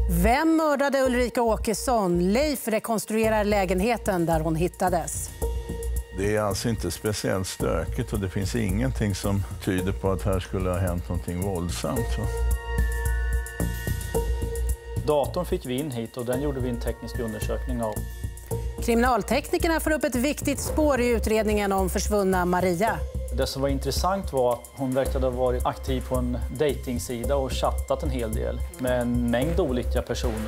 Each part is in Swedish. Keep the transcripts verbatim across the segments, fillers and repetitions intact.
Vem mördade Ulrika Åkesson? Leif rekonstruerar lägenheten där hon hittades. Det är alltså inte speciellt stökigt och det finns ingenting som tyder på att här skulle ha hänt någonting våldsamt. Va? Datorn fick vi in hit och den gjorde vi en teknisk undersökning av. Kriminalteknikerna får upp ett viktigt spår i utredningen om försvunna Maria. Det som var intressant var att hon verkade ha varit aktiv på en dejtingsida och chattat en hel del med en mängd olika personer.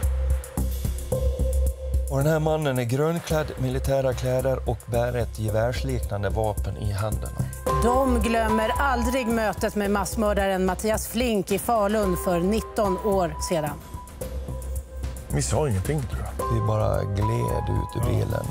Och den här mannen är grönklädd, militära kläder och bär ett gevärsliknande vapen i händerna. De glömmer aldrig mötet med massmördaren Mattias Flink i Falun för nitton år sedan. Vi sa ingenting, tror jag. Vi bara gled ut ur bilen.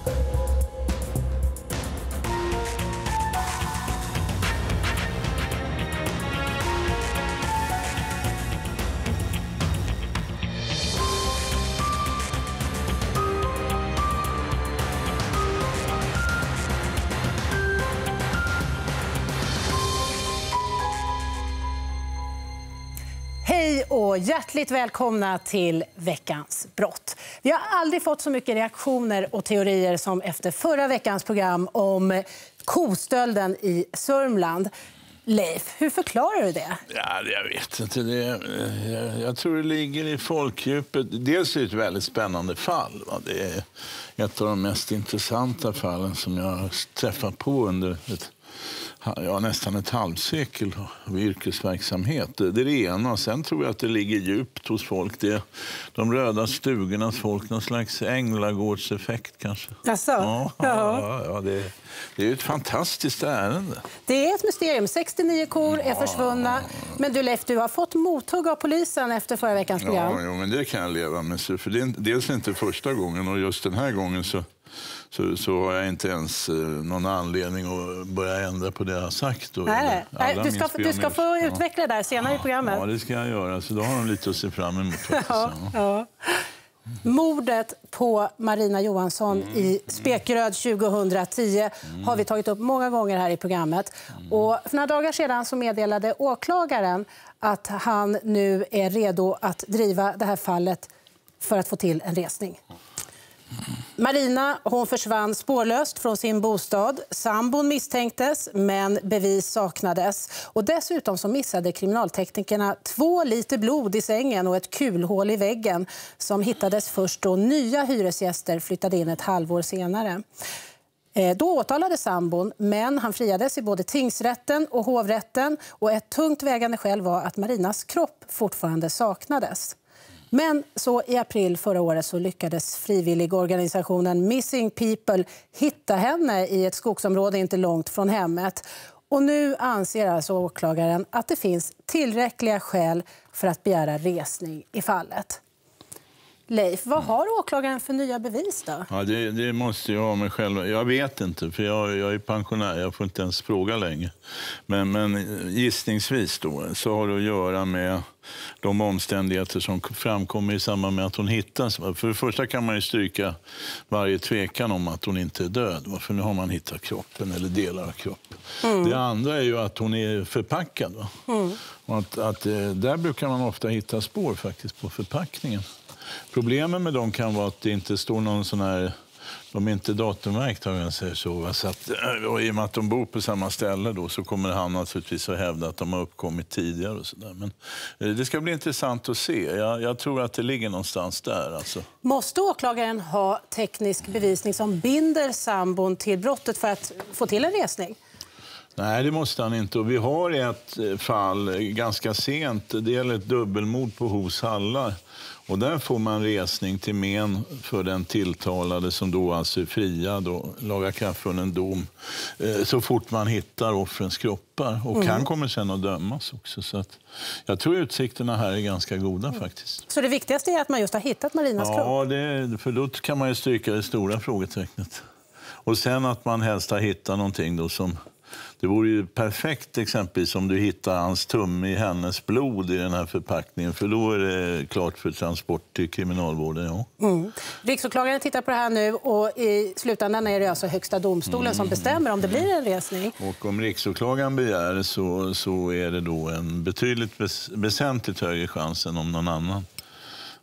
Hej och hjärtligt välkomna till veckans brott. Vi har aldrig fått så mycket reaktioner och teorier som efter förra veckans program om kostölden i Sörmland. Leif, hur förklarar du det? Ja, jag vet inte. Det, jag, jag tror det ligger i folkdjupet. Dels är det ett väldigt spännande fall. Va? Det är ett av de mest intressanta fallen som jag har träffat på under ett Ja, nästan ett halvsekel av yrkesverksamhet. Det är det ena. Och sen tror jag att det ligger djupt hos folk. Det är de röda stugornas folk, någon slags änglagårdseffekt kanske. Jaså? Ja, ja. ja det, det är ett fantastiskt ärende. Det är ett mysterium. sextionio kor är försvunna. Men du Leif, du har fått mothugg av polisen efter förra veckans program. Ja, ja, men det kan jag leva med. För det är dels inte första gången och just den här gången så Så, så har jag inte ens eh, någon anledning att börja ändra på det jag har sagt. Och, Nej, nej. Du, ska, du ska få utveckla det där senare ja, i programmet. Ja, det ska jag göra. Så då har de lite att se fram emot. ja, ja. Mordet på Marina Johansson mm. i Spekeröd tjugohundratio mm. har vi tagit upp många gånger här i programmet. Mm. Och för några dagar sedan så meddelade åklagaren att han nu är redo att driva det här fallet för att få till en resning. Marina, hon försvann spårlöst från sin bostad. Sambon misstänktes, men bevis saknades. Och dessutom så missade kriminalteknikerna två liter blod i sängen och ett kulhål i väggen som hittades först då nya hyresgäster flyttade in ett halvår senare. Då åtalades sambon, men han friades i både tingsrätten och hovrätten. Och ett tungt vägande skäl var att Marinas kropp fortfarande saknades. Men så i april förra året så lyckades frivilligorganisationen Missing People hitta henne i ett skogsområde inte långt från hemmet. Och nu anser alltså åklagaren att det finns tillräckliga skäl för att begära resning i fallet. Leif, vad har åklagaren för nya bevis då? Ja, det, det måste jag ha mig själv. Jag vet inte, för jag, jag är pensionär. Jag får inte ens fråga längre. Men, men gissningsvis då, så har det att göra med de omständigheter som framkommer i samband med att hon hittas. För det första kan man ju stryka varje tvekan om att hon inte är död. För nu har man hittat kroppen eller delar av kroppen. Mm. Det andra är ju att hon är förpackad. Va? Mm. Och att, att, där brukar man ofta hitta spår faktiskt på förpackningen. Problemen med dem kan vara att det inte står någon sån här, de är inte datumärkt, om jag säger så. Så att, och i och med att de bor på samma ställe då, så kommer han naturligtvis att hävda att de har uppkommit tidigare och så där. Men det ska bli intressant att se. Jag, jag tror att det ligger någonstans där. Alltså. Måste åklagaren ha teknisk bevisning som binder sambon till brottet för att få till en resning? Nej, det måste han inte. Och vi har ett fall ganska sent. Det gäller ett dubbelmord på Hos Hallar. Och där får man resning till men för den tilltalade som då alltså är fria, då lagar kaffe under en dom, eh, så fort man hittar offrens kroppar. Och mm. han kommer sen att dömas också. Så att jag tror utsikterna här är ganska goda mm. faktiskt. Så det viktigaste är att man just har hittat Marinas kropp? Ja, det, för då kan man ju stryka det stora frågetecknet. Och sen att man helst har hittat någonting då som... Det vore ju perfekt exempelvis om du hittar hans tumme i hennes blod i den här förpackningen. För då är det klart för transport till kriminalvården. Ja. Mm. Riksåklagaren tittar på det här nu och i slutändan är det alltså högsta domstolen mm. som bestämmer om det blir en resning. Och om riksåklagaren begär så, så är det då en betydligt väs- väsentligt högre chans än om någon annan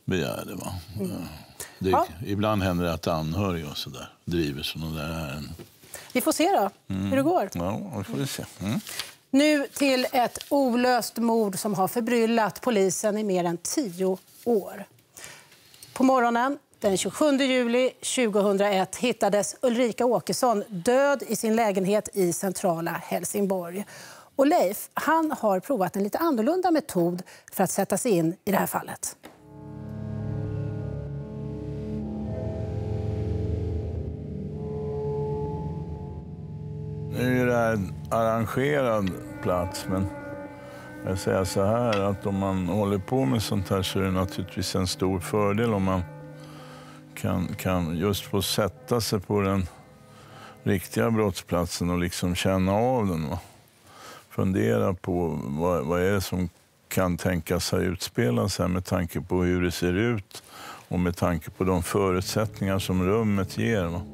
begärde. Va? Mm. Det, ja. Ibland händer det att anhöriga och så där driver sådana där ärenden. Vi får se då mm. hur det går. Ja, det får vi se. Mm. Nu till ett olöst mord som har förbryllat polisen i mer än tio år. På morgonen den tjugosjunde juli tjugohundraett hittades Ulrika Åkesson död i sin lägenhet i centrala Helsingborg. Och Leif, han har provat en lite annorlunda metod för att sätta sig in i det här fallet. Nu är det här en arrangerad plats, men jag säger så här att om man håller på med sånt här så är det naturligtvis en stor fördel om man kan, kan just få sätta sig på den riktiga brottsplatsen och liksom känna av den. Va? Fundera på vad, vad är det som kan tänkas ha utspelat sig med tanke på hur det ser ut och med tanke på de förutsättningar som rummet ger. Va?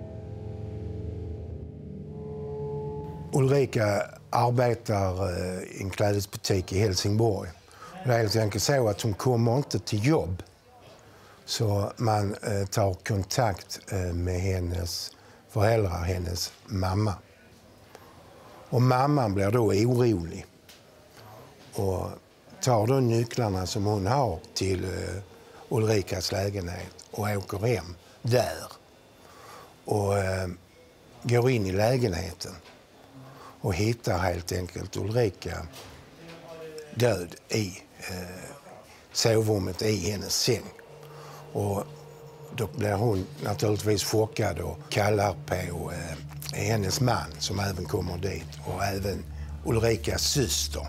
Ulrika arbetar i en klädesbutik i Helsingborg. Det är helt enkelt så att hon kommer inte till jobb. Så man tar kontakt med hennes föräldrar, hennes mamma. Och mamman blir då orolig och tar då nycklarna som hon har till Ulrikas lägenhet och åker hem där. Och går in i lägenheten. Och hittar helt enkelt Ulrika död i eh, sovrummet i hennes säng. Och då blir hon naturligtvis chockad och kallar på eh, hennes man som även kommer dit och även Ulrikas syster.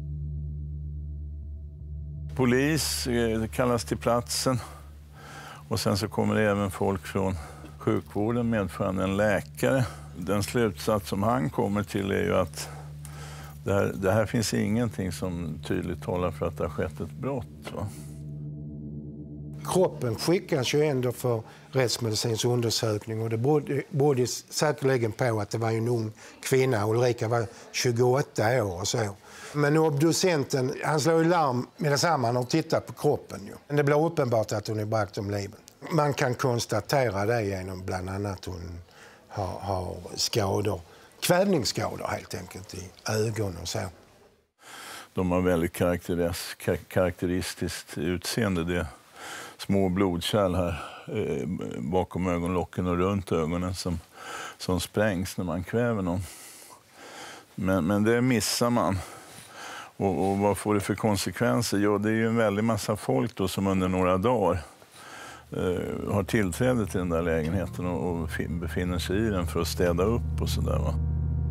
Polis eh, kallas till platsen och sen så kommer det även folk från sjukvården medförande en läkare. Den slutsats som han kommer till är ju att det här, det här finns ingenting som tydligt talar för att det har skett ett brott. Va? Kroppen skickas ju ändå för rättsmedicinsk undersökning och det berodde, berodde säkerligen på att det var en ung kvinna. Ulrika var tjugoåtta år och så. Men obducenten, han slår ju larm med detsamma och tittar på kroppen. Ju. Men det blir uppenbart att hon är bragt om livet. Man kan konstatera det genom bland annat hon har, har skador, kvävningsskador helt enkelt i ögon och så. De har väldigt karaktäristiskt utseende. Det är små blodkärl här eh, bakom ögonlocken och runt ögonen som, som sprängs när man kväver någon. Men, men det missar man. Och, och vad får det för konsekvenser? Jo, det är ju en väldig massa folk då som under några dagar Uh, har tillträde till den där lägenheten och, och befinner sig i den för att städa upp och sådär. Va?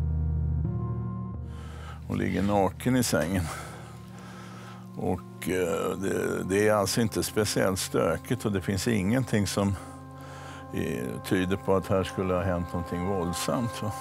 Hon ligger naken i sängen. Och uh, det, det är alltså inte speciellt stökigt och det finns ingenting som är, tyder på att här skulle ha hänt någonting våldsamt. Va?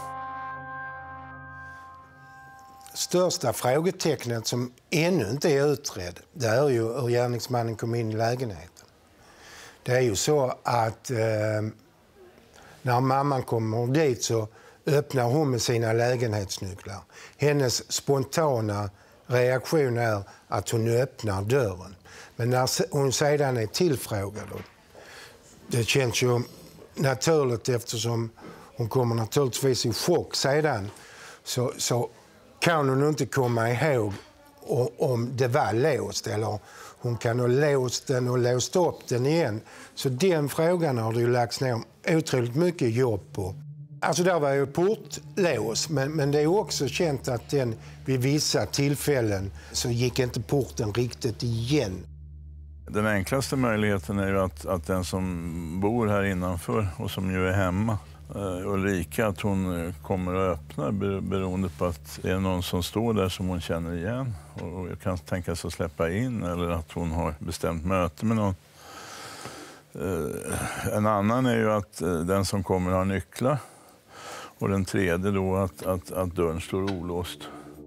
Största frågetecknet som ännu inte är utredd, det är ju hur gärningsmannen kom in i lägenheten. Det är ju så att eh, när mamman kommer dit så öppnar hon med sina lägenhetsnycklar. Hennes spontana reaktion är att hon öppnar dörren. Men när hon sedan är tillfrågad, det känns ju naturligt eftersom hon kommer naturligtvis i chock sedan, så, så kan hon inte komma ihåg om det var låst eller hon kan ha låst den och låst upp den igen. Så den frågan har det ju lagts ner otroligt mycket jobb på. Alltså där var ju portlås, men, men det är också känt att den vid vissa tillfällen så gick inte porten riktigt igen. Den enklaste möjligheten är ju att, att den som bor här innanför och som ju är hemma, uh, Ulrika, att hon kommer att öppna beroende på att det är någon som står där som hon känner igen och, och kan tänka sig att släppa in eller att hon har bestämt möte med någon. Uh, en annan är ju att uh, den som kommer har nycklar och den tredje då att, att, att dörren står olåst.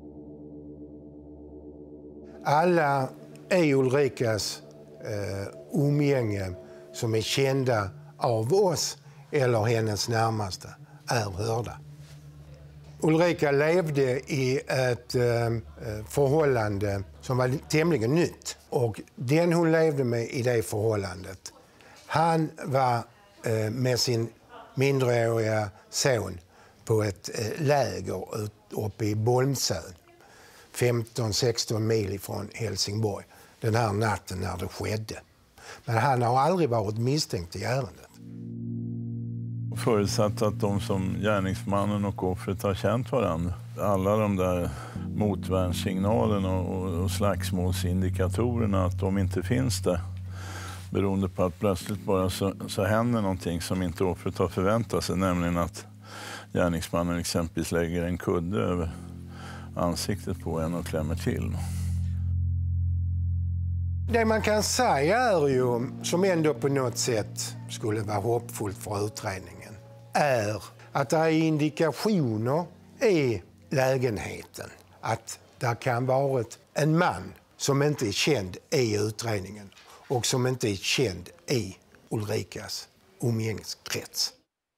Alla är Ulrikas eh, umgänge som är kända av oss eller hennes närmaste är hörda. Ulrika levde i ett eh, förhållande som var tämligen nytt. Och den hon levde med i det förhållandet, han var eh, med sin mindreåriga son på ett eh, läger uppe i Bolmsön, femton sexton mil ifrån Helsingborg, den här natten när det skedde. Men han har aldrig varit misstänkt i ärendet. Förutsatt att de som gärningsmannen och offret har känt varandra. Alla de där motvärnssignalerna och, och slagsmålsindikatorerna, att de inte finns där. Beroende på att plötsligt bara så, så händer någonting som inte offret har förväntat sig. Nämligen att gärningsmannen exempelvis lägger en kudde över ansiktet på en och klämmer till. Det man kan säga är ju, som ändå på något sätt skulle vara hoppfullt för utredningen, är att det är indikationer i lägenheten att det kan vara en man som inte är känd i utredningen och som inte är känd i Ulrikas umgängeskrets.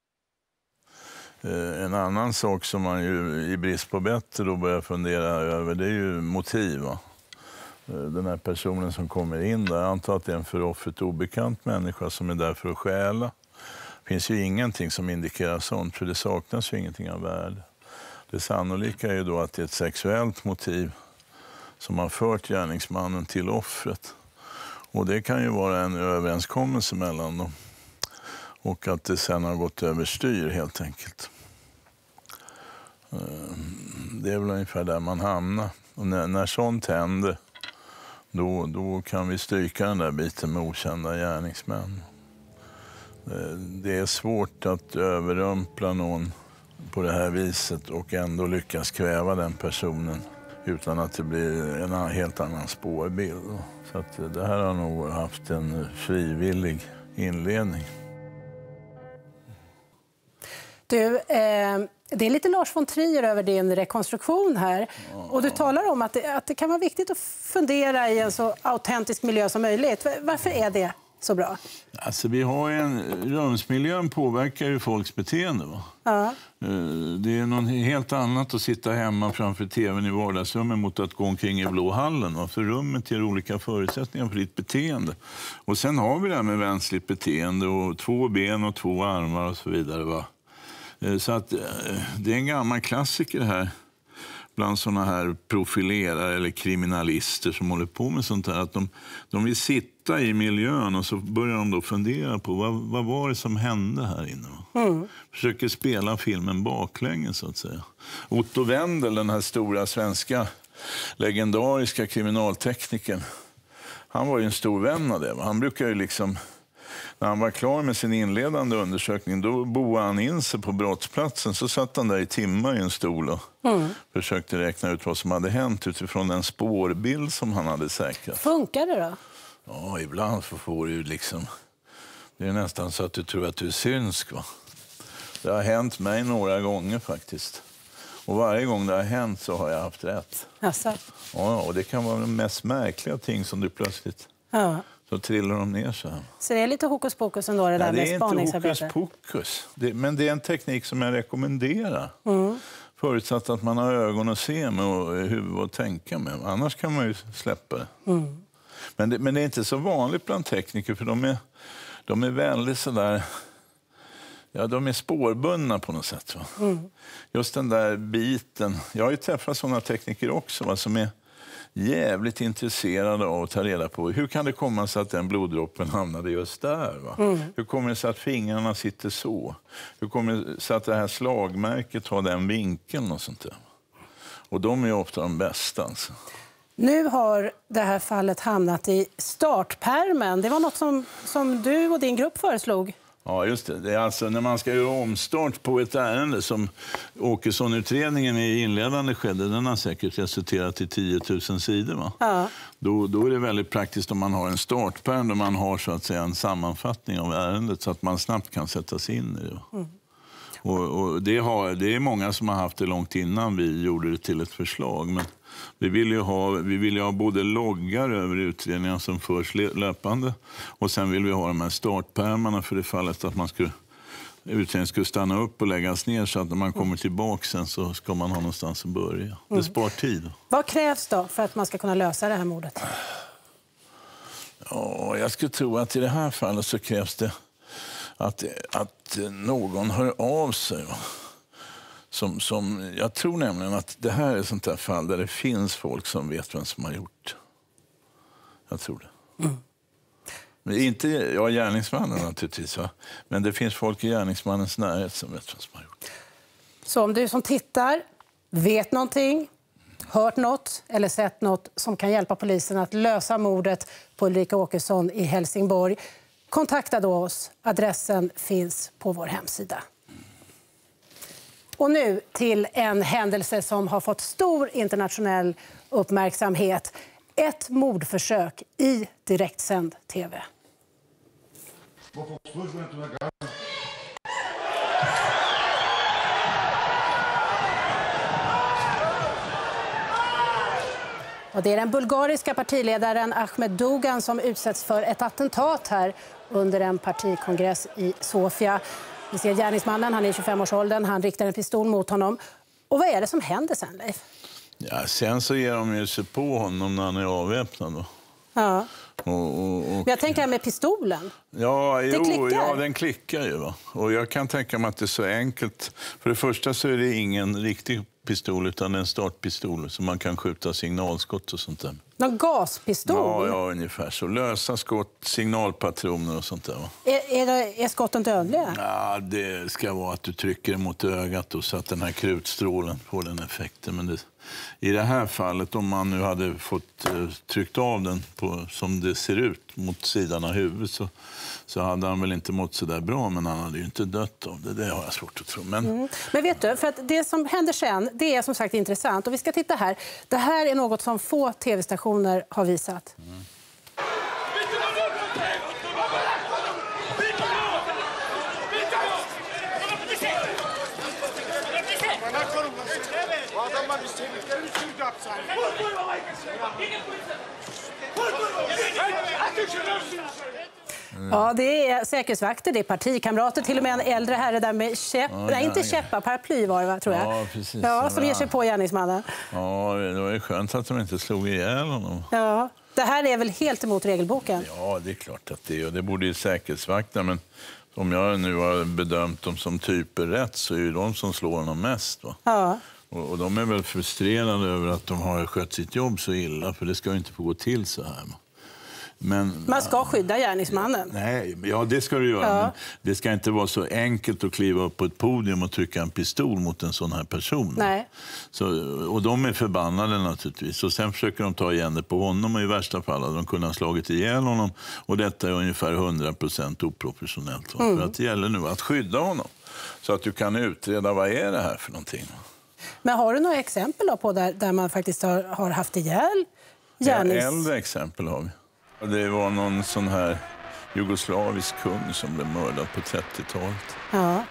En annan sak som man ju i brist på bättre då börjar fundera över, det är ju motiv. Va? Den här personen som kommer in där, jag antar att det är en för offret obekant människa som är där för att stjäla. Det finns ju ingenting som indikerar sånt, för det saknas ju ingenting av värde. Det sannolika är ju då att det är ett sexuellt motiv som har fört gärningsmannen till offret. Och det kan ju vara en överenskommelse mellan dem. Och att det sen har gått överstyr helt enkelt. Det är väl ungefär där man hamnar. Och när, när sånt händer, då, då kan vi stryka den där biten med okända gärningsmän. Det är svårt att överrumpla någon på det här viset och ändå lyckas kväva den personen utan att det blir en helt annan spårbild. Så att det här har nog haft en frivillig inledning. Du, eh, det är lite Lars von Trier över din rekonstruktion här. Ja. Och du talar om att det, att det kan vara viktigt att fundera i en så autentisk miljö som möjligt. Varför är det så bra? Alltså, vi har en, rumsmiljön påverkar ju folks beteende. Va? Ja. Det är något helt annat att sitta hemma framför tvn i vardagsrummet mot att gå omkring i blå hallen. Va? För rummet ger olika förutsättningar för ditt beteende. Och sen har vi det här med vänsligt beteende och två ben och två armar och så vidare. Va? Så att det är en gammal klassiker här bland såna här profilerare eller kriminalister som håller på med sånt här. Att de, de vill sitta i miljön och så börjar de då fundera på vad, vad var det som hände här inne. Mm. Försöker spela filmen baklänges så att säga. Otto Wendel, den här stora svenska legendariska kriminalteknikern, han var ju en stor vän av det. Va? Han brukar ju liksom... När han var klar med sin inledande undersökning, då boade han in sig på brottsplatsen. Så satt han där i timmar i en stol och mm. försökte räkna ut vad som hade hänt utifrån den spårbild som han hade säkrat. Funkar det då? Ja, ibland får du liksom... Det är nästan så att du tror att du är synsk. Va? Det har hänt mig några gånger faktiskt. Och varje gång det har hänt så har jag haft rätt. Alltså. Ja, och det kan vara de mest märkliga ting som du plötsligt... Ja. Så trillar de ner så här. Så det är lite hokus pokus ändå det där ja, med spaningsarbete? Det är inte hokus pokus. Det, men det är en teknik som jag rekommenderar. Mm. Förutsatt att man har ögon att se med och huvud att tänka med. Annars kan man ju släppa det. Mm. Men, det men det är inte så vanligt bland tekniker för de är, de är väldigt sådär... Ja, de är spårbundna på något sätt. Va? Mm. Just den där biten. Jag har ju träffat sådana tekniker också va, som är jävligt intresserade av att ta reda på hur kan det komma sig att den bloddroppen hamnade just där. Va? Mm. Hur kommer det sig att fingrarna sitter så? Hur kommer det sig att det här slagmärket har den vinkeln och sånt där? Och de är ju ofta de bästa. Alltså. Nu har det här fallet hamnat i startpärmen. Det var något som, som du och din grupp föreslog. Ja, just det. Det är alltså när man ska göra omstart på ett ärende som Åkesson-utredningen i inledande skedde, den har säkert resulterat i tio tusen sidor. Va? Ja. Då, då är det väldigt praktiskt om man har en startpärm där man har så att säga en sammanfattning av ärendet så att man snabbt kan sätta sig in i det. Mm. Och, och det, har, det är många som har haft det långt innan vi gjorde det till ett förslag. Men vi vill ju ha, vi vill ju ha både loggar över utredningar som förs löpande och sen vill vi ha de här startpärmarna för det fallet att man skulle utredningen skulle stanna upp och läggas ner så att när man kommer tillbaka sen så ska man ha någonstans att börja. Det spar tid. Vad krävs då för att man ska kunna lösa det här mordet? Ja, jag skulle tro att i det här fallet så krävs det att, att någon hör av sig. Va? Som, som, jag tror nämligen att det här är ett sånt där fall där det finns folk som vet vem som har gjort. Jag tror det. Mm. Men inte ja, gärningsmannen naturligtvis, va? Men det finns folk i gärningsmannens närhet som vet vem som har gjort det. Så om du som tittar vet någonting, hört något eller sett något som kan hjälpa polisen att lösa mordet på Ulrika Åkesson i Helsingborg, kontakta då oss. Adressen finns på vår hemsida. Och nu till en händelse som har fått stor internationell uppmärksamhet. Ett mordförsök i direktsänd tv. Och det är den bulgariska partiledaren Ahmed Dogan som utsätts för ett attentat här under en partikongress i Sofia. Vi ser gärningsmannen, han är i tjugofem-årsåldern, han riktar en pistol mot honom. Och vad är det som händer sen, Leif? Ja, sen så ger de ju sig på honom när han är avväpnad då. Ja. Och, och, och... Men jag tänker med pistolen. Ja, jo, klickar. ja, den klickar ju. Va? Och jag kan tänka mig att det är så enkelt. För det första så är det ingen riktig pistol utan en startpistol så man kan skjuta signalskott och sånt där. Någon gaspistol? Ja, ja, ungefär så. Lösa skott, signalpatroner och sånt där. Va? Är, är, det, är skotten dödliga? Ja, det ska vara att du trycker mot ögat och så att den här krutstrålen får den effekten. Men det, i det här fallet, om man nu hade fått uh, tryckt av den på, som det ser ut mot sidan av huvudet så, så hade han väl inte mått så där bra, men han hade ju inte dött av det. Det har jag svårt att tro. Men, mm. men vet du, för att det som händer sen, det är som sagt intressant. Och vi ska titta här. Det här är något som få tv-stationer har visat. Mm. Ja, det är säkerhetsvakter, det är partikamrater, till och med en äldre herre där med käpp, ja, nej, inte käppa, paraply var det, va, tror jag. Ja, precis. Ja, som ger sig på gärningsmannen. Ja, det var ju skönt att de inte slog ihjäl honom. Ja, det här är väl helt emot regelboken? Ja, det är klart att det är. Och det borde ju säkerhetsvakter, men om jag nu har bedömt dem som typer rätt så är ju de som slår honom mest, va? Ja. Och, och de är väl frustrerade över att de har skött sitt jobb så illa, för det ska ju inte få gå till så här. Men, man ska skydda gärningsmannen. Nej, ja det ska du göra. Ja. Men det ska inte vara så enkelt att kliva upp på ett podium och trycka en pistol mot en sån här person. Nej. Så, och de är förbannade naturligtvis. Och sen försöker de ta igen det på honom och i värsta fall hade de kunnat slagit ihjäl honom. Och detta är ungefär hundra procent oprofessionellt. Mm. För att det gäller nu att skydda honom. Så att du kan utreda vad är det här för någonting. Men har du några exempel då på där, där man faktiskt har, har haft ihjäl gärnings... Ja, äldre exempel har vi. Det var någon sån här jugoslavisk kung som blev mördad på trettiotalet. Ja.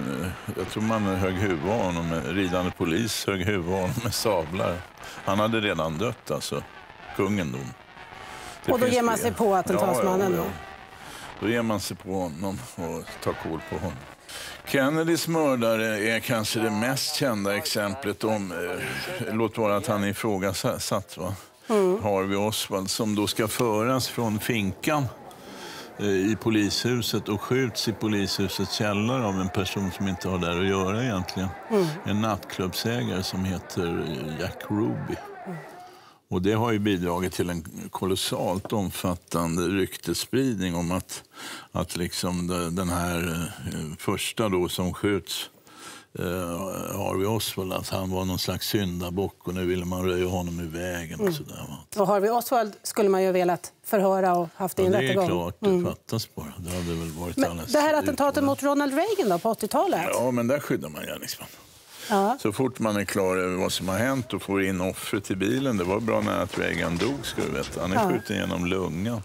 Jag tror man högg huvudet av honom med ridande polis, högg huvudet av honom med sablar. Han hade redan dött, alltså kungen då. Det och då ger man sig på attentatsmannen? Ja, ja, ja. Då ger man sig på honom och tar koll på honom. Kennedys mördare är kanske det mest kända exemplet om, eh, låt vara att han är ifrågasatt, va? Mm. Harvey Oswald, som då ska föras från finkan eh, i polishuset och skjuts i polishusets källare av en person som inte har där att göra egentligen. Mm. En nattklubbsägare som heter Jack Ruby. Mm. Och det har ju bidragit till en kolossalt omfattande ryktesspridning om att, att liksom den här eh, första då som skjuts, Uh, Harvey Oswald, att han var någon slags syndabock och nu ville man röja honom i vägen. Och, mm. sådär. Och Harvey Oswald skulle man ju velat förhöra och haft i en ja, rättegång. Det är klart, det mm. fattas bara. Det hade väl varit men alldeles det här attentatet mot Ronald Reagan då, på åttiotalet? Ja, men där skyddar man gärningsman. Ja. Så fort man är klar över vad som har hänt och får in offret i bilen. Det var bra när att Reagan dog, ska du veta. Han är ja. skjuten genom lungan.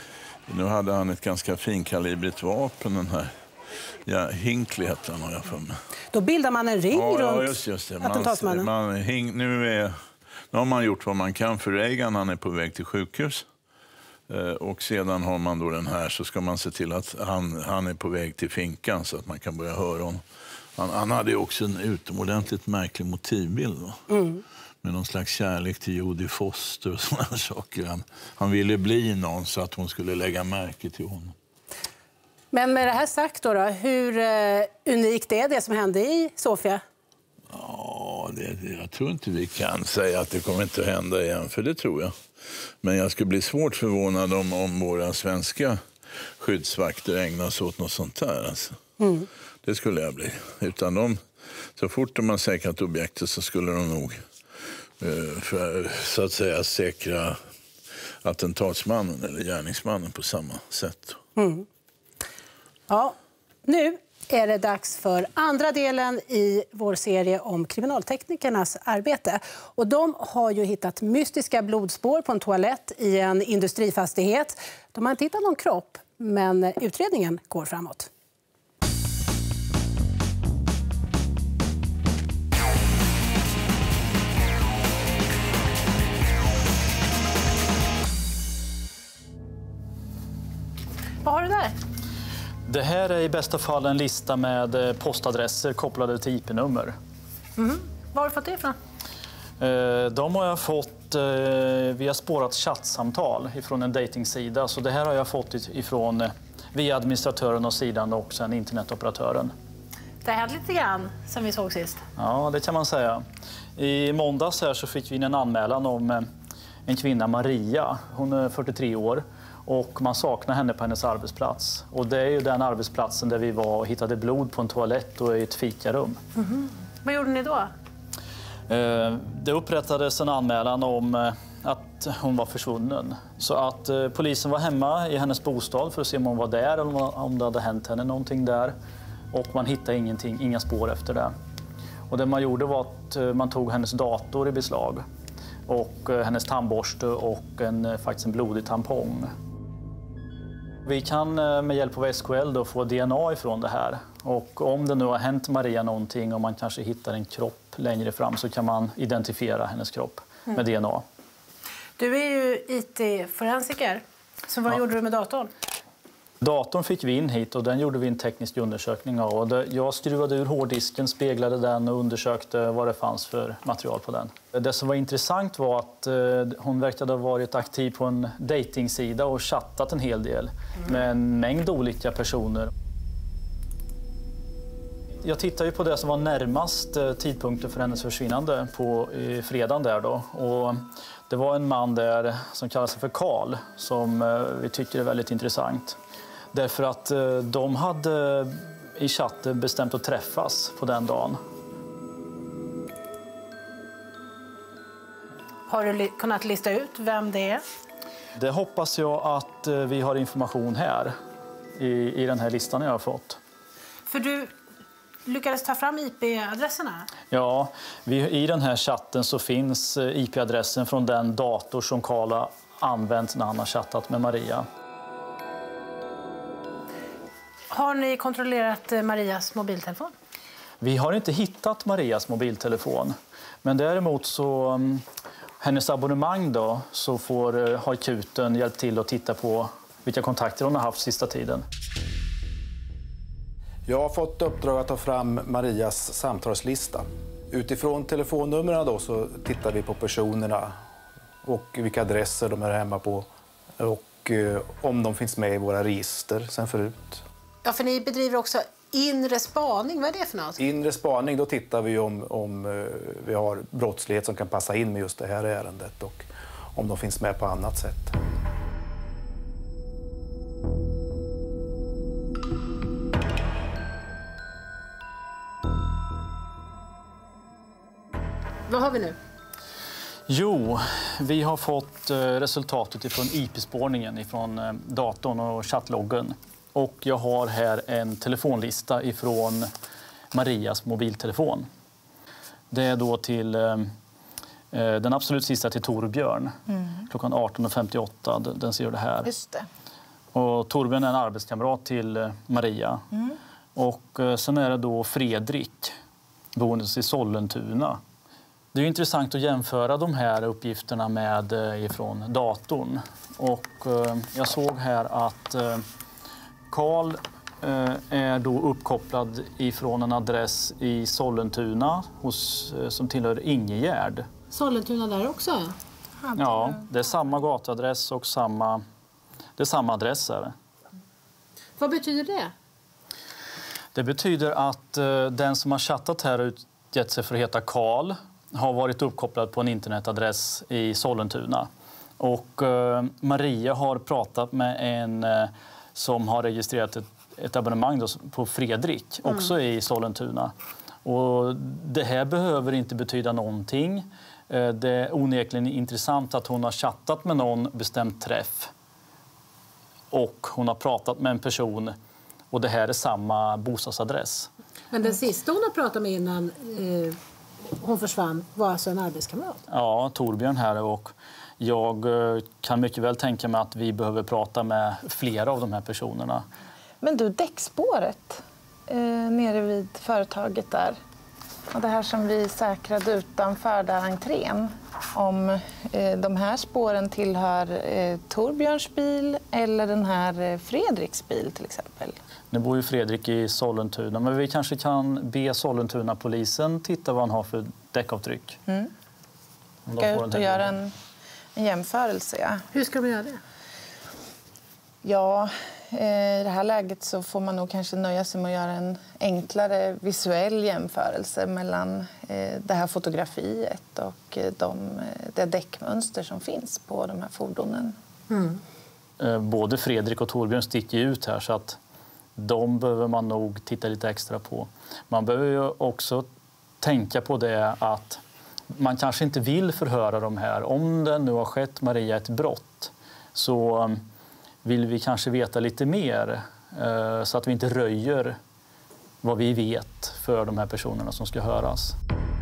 Nu hade han ett ganska finkalibrigt vapen, den här. Ja, Hinckley heter han, har jag för mig. Då bildar man en ring ja, runt ja, just, just det. Man, man, hing, nu, är, nu har man gjort vad man kan för Reagan. Han är på väg till sjukhus. Och sedan har man då den här, så ska man se till att han, han är på väg till finkan så att man kan börja höra honom. Han, han hade ju också en utomordentligt märklig motivbild. Mm. Med någon slags kärlek till Jodie Foster och sådana saker. Han, han ville bli någon så att hon skulle lägga märke till honom. Men med det här sagt då, då hur eh, unikt är det som hände i Sofia? Ja, det, jag tror inte vi kan säga att det kommer inte att hända igen, för det tror jag. Men jag skulle bli svårt förvånad om, om våra svenska skyddsvakter ägnar sig åt något sånt där. Alltså. Mm. Det skulle jag bli. Utan de, så fort de har säkrat objektet så skulle de nog eh, för, så att säga säkra attentatsmannen eller gärningsmannen på samma sätt. Mm. Ja, nu är det dags för andra delen i vår serie om kriminalteknikernas arbete. Och de har ju hittat mystiska blodspår på en toalett i en industrifastighet. De har inte hittat någon kropp, men utredningen går framåt. Vad har du där? Det här är i bästa fall en lista med postadresser kopplade till I P-nummer. Mm. Var har du fått det ifrån? De har jag fått via spårat chattsamtal ifrån en datingsida. Så det här har jag fått ifrån via administratören och sidan och sen internetoperatören. Det har hänt lite grann sen vi såg sist. Ja, det kan man säga. I måndags här så fick vi in en anmälan om en kvinna, Maria. Hon är fyrtiotre år. Och man saknar henne på hennes arbetsplats. Och det är ju den arbetsplatsen där vi var och hittade blod på en toalett och i ett fikarum. Mm-hmm. Vad gjorde ni då? Det upprättades en anmälan om att hon var försvunnen. Så att polisen var hemma i hennes bostad för att se om hon var där eller om det hade hänt henne någonting där. Och man hittade ingenting, inga spår efter det. Och det man gjorde var att man tog hennes dator i beslag. Och hennes tandborste och en, faktiskt en blodig tampong. Vi kan med hjälp av S K L då få D N A ifrån det här. Och om det nu har hänt Maria någonting och man kanske hittar en kropp längre fram så kan man identifiera hennes kropp mm. med D N A. Du är ju I T-forensiker. Så vad ja. gjorde du med datorn? Datorn fick vi in hit och den gjorde vi en teknisk undersökning av. Och jag skruvade ur hårddisken, speglade den och undersökte vad det fanns för material på den. Det som var intressant var att hon verkade ha varit aktiv på en datingsida och chattat en hel del mm. med en mängd olika personer. Jag tittade ju på det som var närmast tidpunkten för hennes försvinnande på fredagen där då. Och det var en man där som kallar sig för Karl som vi tycker är väldigt intressant. Därför att de hade i chatten bestämt att träffas på den dagen. Har du kunnat lista ut vem det är? Det hoppas jag att vi har information här i, i den här listan jag har fått. För du lyckades ta fram I P-adresserna? Ja, vi, i den här chatten så finns I P-adressen från den dator som Karl har använt när han har chattat med Maria. Har ni kontrollerat Marias mobiltelefon? Vi har inte hittat Marias mobiltelefon. Men däremot så hennes abonnemang då så får har akuten hjälpt till att titta på vilka kontakter hon har haft sista tiden. Jag har fått uppdrag att ta fram Marias samtalslista. Utifrån telefonnumren då så tittar vi på personerna och vilka adresser de är hemma på och om de finns med i våra register sen förut. Ja, för ni bedriver också inre spaning. Vad är det för något? Inre spaning, då tittar vi om, om vi har brottslighet som kan passa in med just det här ärendet och om de finns med på annat sätt. Vad har vi nu? Jo, vi har fått resultatet ifrån I P-spårningen ifrån datorn och chattloggen. Och jag har här en telefonlista ifrån Marias mobiltelefon. Det är då till eh, den absolut sista till Torbjörn. Mm. Klockan arton femtioåtta, den, den ser du här. Just det. Och Torbjörn är en arbetskamrat till eh, Maria. Mm. Och eh, sen är det då Fredrik, boende i Sollentuna. Det är intressant att jämföra de här uppgifterna med ifrån datorn. Och jag såg här att Karl är då uppkopplad ifrån en adress i Sollentuna hos, som tillhör Ingegärd. Sollentuna där också? Ja, det är samma gatuadress och samma, det är samma adress. Här. Vad betyder det? Det betyder att den som har chattat här och utgett sig för att heta Karl har varit uppkopplad på en internetadress i Sollentuna. Och eh, Maria har pratat med en eh, som har registrerat ett, ett abonnemang då, på Fredrik, mm. också i Sollentuna. Och det här behöver inte betyda någonting. Eh, det är onekligen intressant att hon har chattat med någon bestämd träff. Och hon har pratat med en person och det här är samma bostadsadress. Men den sista hon har pratat med innan eh, hon försvann var alltså en arbetskamrat? Ja, Torbjörn här, och jag kan mycket väl tänka mig att vi behöver prata med flera av de här personerna. Men du, däckspåret eh, nere vid företaget där, och det här som vi säkrade utanför där entrén, om eh, de här spåren tillhör eh, Torbjörns bil eller den här eh, Fredriks bil till exempel. Nu bor ju Fredrik i Sollentuna, men vi kanske kan be Sollentuna-polisen titta vad han har för däckavtryck. Mm. Ska ut och göra en, en jämförelse, ja. Hur ska vi göra det? Ja, eh, i det här läget så får man nog kanske nöja sig med att göra en enklare visuell jämförelse mellan eh, det här fotografiet och eh, de, det däckmönster som finns på de här fordonen. Mm. Eh, både Fredrik och Torbjörn sticker ut här, så att de behöver man nog titta lite extra på. Man behöver ju också tänka på det att man kanske inte vill förhöra de här. Om det nu har skett Maria ett brott så vill vi kanske veta lite mer så att vi inte röjer vad vi vet för de här personerna som ska höras.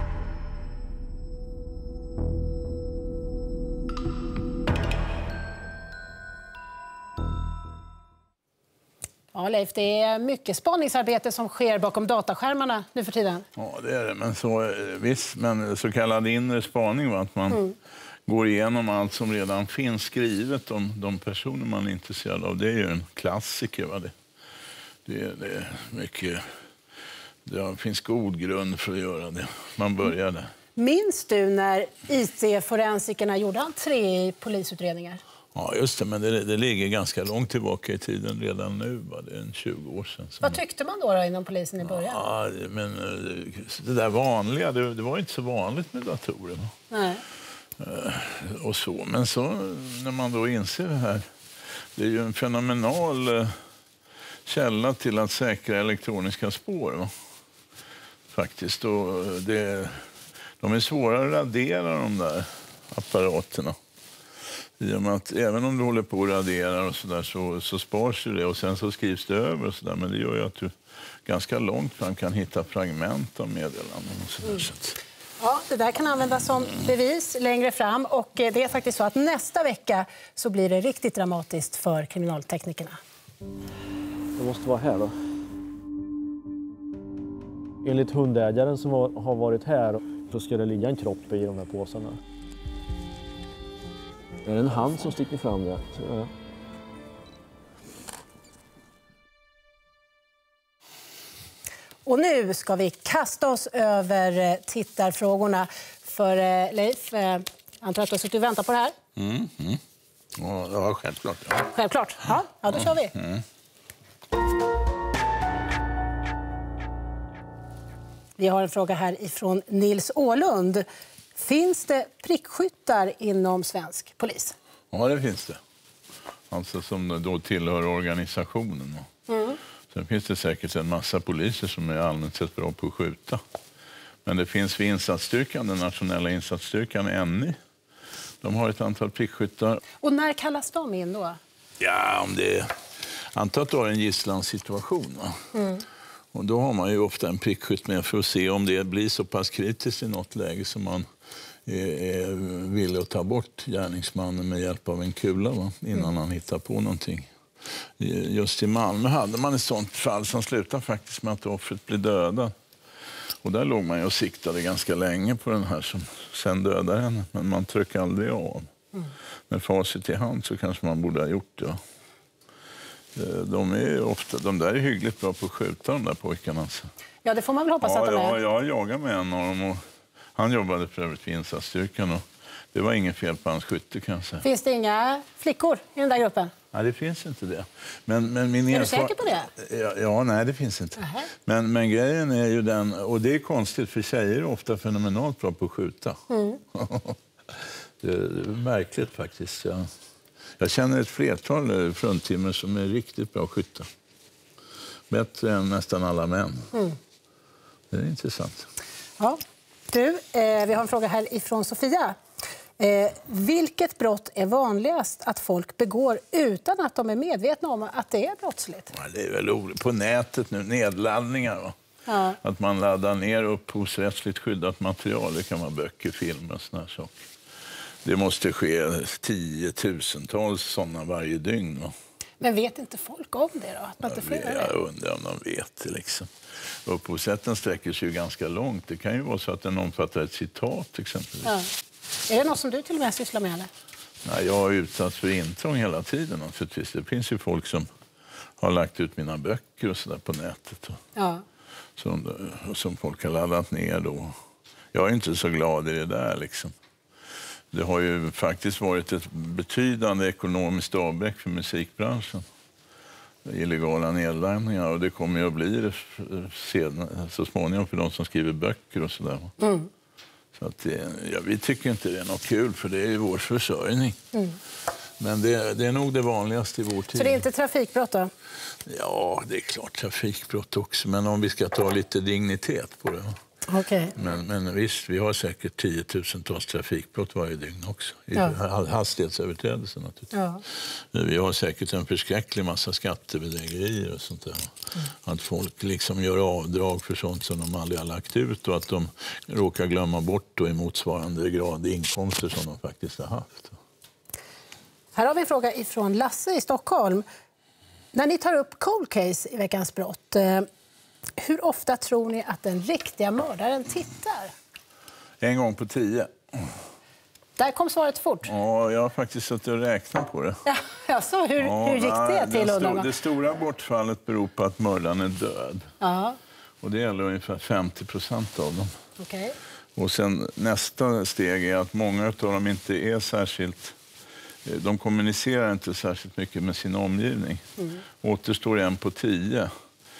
Ja, Leif, det är mycket spaningsarbete som sker bakom dataskärmarna nu för tiden. Ja, det är det. Men så, visst, men så kallad inre spaning, va? Att man mm. går igenom allt som redan finns skrivet om de personer man är intresserad av. Det är ju en klassiker. Va? Det, det, det är mycket... Det finns god grund för att göra det. Man börjar där. Minns du när I T-forensikerna gjorde tre i polisutredningar? Ja, just det. Men det, det ligger ganska långt tillbaka i tiden redan nu. Va? Det är en tjugo år sedan. Vad tyckte man då, då inom polisen i början? Ja, men det där vanliga, det, det var inte så vanligt med datorer. Va? Nej. Och så. Men så när man då inser det här, det är ju en fenomenal källa till att säkra elektroniska spår. Va? Faktiskt. Och det, de är svåra att radera, de där apparaterna. I och med att även om du håller på och raderar och så där, så, så spars ju det och sen så skrivs det över och så där. Men det gör ju att du ganska långt fram kan hitta fragment av meddelanden och så där. Mm. Ja, det där kan användas som bevis längre fram, och det är faktiskt så att nästa vecka så blir det riktigt dramatiskt för kriminalteknikerna. Det måste vara här då. Enligt hundägaren som har varit här så ska det ligga en kropp i de här påsarna. Är det en hand som sticker fram där? Så, ja. Och nu ska vi kasta oss över tittarfrågorna. För Leif, jag antar att du har suttit och väntat på det här? Mm, mm. Ja, självklart. Ja. Självklart. Ja, ja, då kör vi. Mm. Vi har en fråga här ifrån Nils Ålund. Finns det prickskyttar inom svensk polis? Ja, det finns det. Alltså som då tillhör organisationen. Mm. Sen finns det säkert en massa poliser som är allmänt sett bra på att skjuta. Men det finns vid insatsstyrkan, den nationella insatsstyrkan N I. De har ett antal prickskyttar. Och när kallas de in då? Ja, om det är... Anta att du har en gisslansituation. Mm. Och då har man ju ofta en prickskytt med för att se om det blir så pass kritiskt i något läge som man är villig att ta bort gärningsmannen med hjälp av en kula, va? Innan mm. han hittar på någonting. Just i Malmö hade man ett sånt fall som slutade faktiskt med att offret blev dödad. Och där låg man ju och siktade ganska länge på den här som sen dödade henne. Men man tryckte aldrig av. Mm. Med facit i hand så kanske man borde ha gjort det. De, är ofta, de där är hyggligt bra på att skjuta, de där pojkarna. Alltså. Ja, det får man väl hoppas ja, att de är. Ja, jag jagade med en av dem. Och han jobbade för övrigt vid insatsstyrkan. Och det var inget fel på hans skytte, kan jag säga. Finns det inga flickor i den där gruppen? Nej, det finns inte det. Men, men min är erfar... du säker på det? Ja, ja, nej, det finns inte. Uh-huh. Men, men grejen är ju den, och det är konstigt för tjejer är ofta fenomenalt bra på att skjuta. Mm. det, är, det är märkligt faktiskt. Jag, jag känner ett flertal fruntimmer som är riktigt bra skyttar. Bättre än nästan alla män. Mm. Det är intressant. Ja. Du, eh, vi har en fråga här ifrån Sofia. Eh, vilket brott är vanligast att folk begår utan att de är medvetna om att det är brottsligt? Ja, det är väl roligt. På nätet nu, nedladdningar. Va? Ja. Att man laddar ner upphovsrättsligt skyddat material. Det kan vara böcker, filmer och såna här saker. Det måste ske tiotusentals sådana varje dygn. Va? Men vet inte folk om det då? Att man inte får jag, jag undrar om de vet det liksom. Upphovsrätten sträcker sig ju ganska långt. Det kan ju vara så att den omfattar ett citat exempelvis. Ja. Är det något som du till och med sysslar med? Eller? Nej, jag har utsatts för intrång hela tiden naturligtvis. Det finns ju folk som har lagt ut mina böcker och så där på nätet. Och ja. som, som folk har laddat ner då. Jag är inte så glad i det där liksom. Det har ju faktiskt varit ett betydande ekonomiskt avbräck för musikbranschen. Illegala nedladdningar, och det kommer ju att bli det sen, så småningom för de som skriver böcker och sådär. Mm. Så att det, ja, vi tycker inte det är något kul, för det är ju vår försörjning. Mm. Men det, det är nog det vanligaste i vår tid. Så det är inte trafikbrott då? Ja, det är klart trafikbrott också, men om vi ska ta lite dignitet på det. Okay. Men, men visst, vi har säkert tiotusentals trafikbrott varje dygn också. I ja. hastighetsöverträdelser naturligtvis. Ja. Vi har säkert en förskräcklig massa skattebedrägerier och sånt där. Mm. Att folk liksom gör avdrag för sånt som de aldrig har lagt ut och att de råkar glömma bort då i motsvarande grad inkomster som de faktiskt har haft. Här har vi en fråga ifrån Lasse i Stockholm. När ni tar upp cold case i Veckans brott, hur ofta tror ni att den riktiga mördaren tittar? En gång på tio. Där kom svaret fort. Ja, jag har faktiskt suttit och räknat på det. Ja, alltså, hur, ja, hur gick det nej, till? Sto- det stora bortfallet beror på att mördaren är död. Ja. Och det gäller ungefär femtio procent av dem. Okay. Och sen nästa steg är att många av dem inte är särskilt... De kommunicerar inte särskilt mycket med sin omgivning. Mm. Återstår en på tio.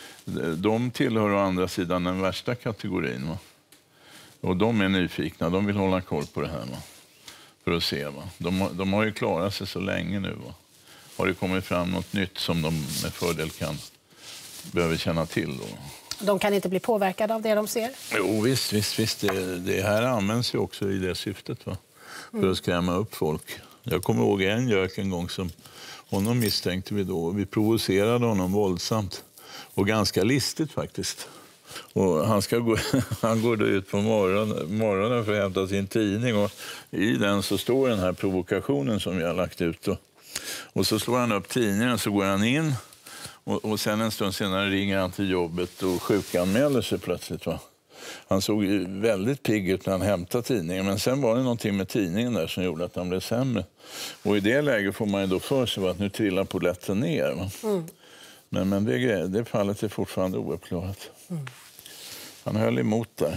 De tillhör å andra sidan den värsta kategorin. Va? Och de är nyfikna, de vill hålla koll på det här. Va? För att se. Va? De, de har ju klarat sig så länge nu. Va? Har det kommit fram något nytt som de med fördel kan behöver känna till då? De kan inte bli påverkade av det de ser? Jo, visst, visst, visst. Det, det här används ju också i det syftet. Va? Mm. För att skrämma upp folk. Jag kommer ihåg en gök en gång som honom misstänkte vi då. Vi provocerade honom våldsamt. Och ganska listigt faktiskt. Och han, ska gå, han går då ut på morgonen, morgonen för att hämta sin tidning. Och i den så står den här provokationen som vi har lagt ut. Och, och så slår han upp tidningen och så går han in. Och, och sen en stund senare ringer han till jobbet och sjukanmäler sig plötsligt. Va? Han såg väldigt pigg ut när han hämtade tidningen. Men sen var det någonting med tidningen där som gjorde att han blev sämre. Och i det läget får man ju då för sig att nu trillar polletten ner. Va? Mm. Men, men det, det fallet är fortfarande ouppklarat. Mm. Han höll emot där.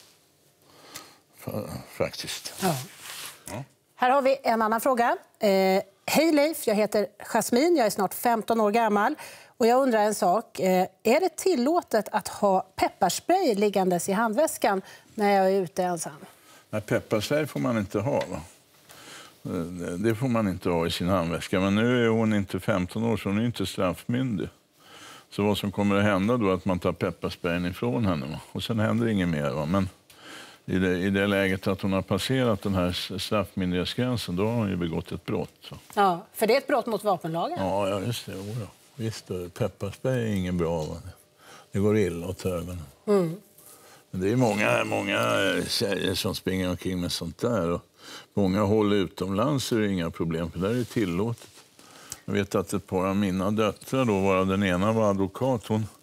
Faktiskt. Ja. Ja. Här har vi en annan fråga. Eh, Hej Leif, jag heter Jasmin. Jag är snart femton år gammal. Och jag undrar en sak. Eh, är det tillåtet att ha pepparspray liggandes i handväskan när jag är ute ensam? Nej, pepparspray får man inte ha. Va? Det får man inte ha i sin handväska. Men nu är hon inte femton år så hon är inte straffmyndig. Så vad som kommer att hända då är att man tar pepparsprayen ifrån henne. Va? Och sen händer inget mer. Va? Men i det, i det läget att hon har passerat den här straffmyndighetsgränsen, då har hon ju begått ett brott. Va? Ja, för det är ett brott mot vapenlagen. Ja, ja just det. Oja. Visst, pepparspray är ingen bra. Va? Det går illa åt ögonen. Mm. Men det är många, många tjejer som springer omkring med sånt där. Och många håll utomlands är det inga problem, för där är det tillåtet. Jag vet att ett par av mina döttrar, då, varav den ena var advokat, hon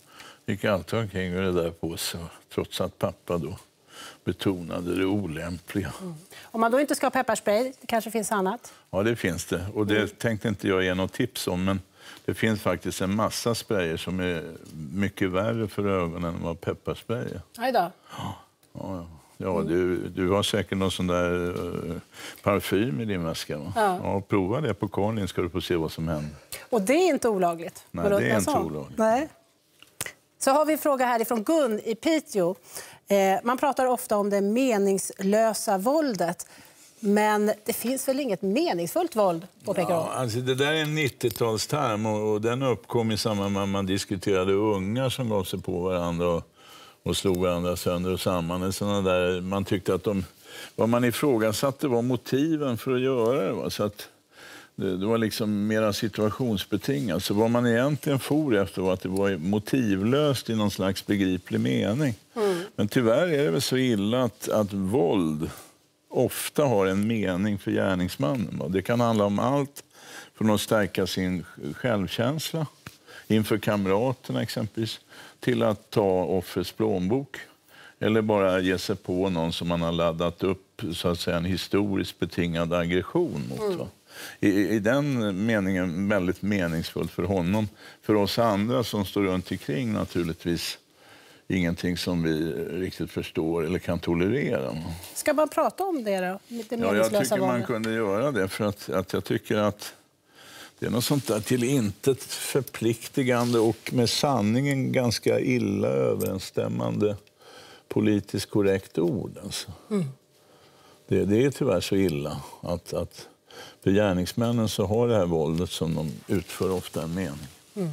gick alltid omkring med det där på sig, trots att pappa då betonade det olämpliga. Mm. Om man då inte ska ha pepparspray, det kanske finns annat? Ja, det finns det. Och det mm. tänkte inte jag ge något tips om, men det finns faktiskt en massa sprayer som är mycket värre för ögonen än vad pepparspray är. Aj då. Ja, ja. Ja, du, du har säkert någon sån där uh, parfym i din väska. Va? Ja. Ja, prova det på Karin ska du få se vad som händer. Och det är inte olagligt? Nej, det är inte olagligt. Nej. Så har vi en fråga härifrån Gun i Piteå. Eh, man pratar ofta om det meningslösa våldet. Men det finns väl inget meningsfullt våld, påpekar ja, alltså det där är en nittiotalsterm och, och den uppkom i samband med att man diskuterade ungar som gav sig på varandra och, och slog varandra sönder och samman. Såna där, man tyckte att de, vad man ifrågasatte var motiven för att göra det. Va? Så att det, det var liksom mera situationsbetingat. Så vad man egentligen for efter var att det var motivlöst i någon slags begriplig mening. Mm. Men tyvärr är det väl så illa att, att våld ofta har en mening för gärningsmannen. Det kan handla om allt från att stärka sin självkänsla inför kamraterna exempelvis till att ta offrets plånbok eller bara ge sig på någon som man har laddat upp så att säga en historiskt betingad aggression mot. Mm. Va? I, I den meningen väldigt meningsfullt för honom. För oss andra som står runt omkring naturligtvis ingenting som vi riktigt förstår eller kan tolerera. Ska man prata om det då? Det ja, jag tycker man våldet. kunde göra det för att, att jag tycker att det är något sånt där till intet förpliktigande och med sanningen ganska illa överensstämmande politiskt korrekt ord. Alltså. Mm. Det, det är tyvärr så illa att, att för gärningsmännen så har det här våldet som de utför ofta en mening. Mm.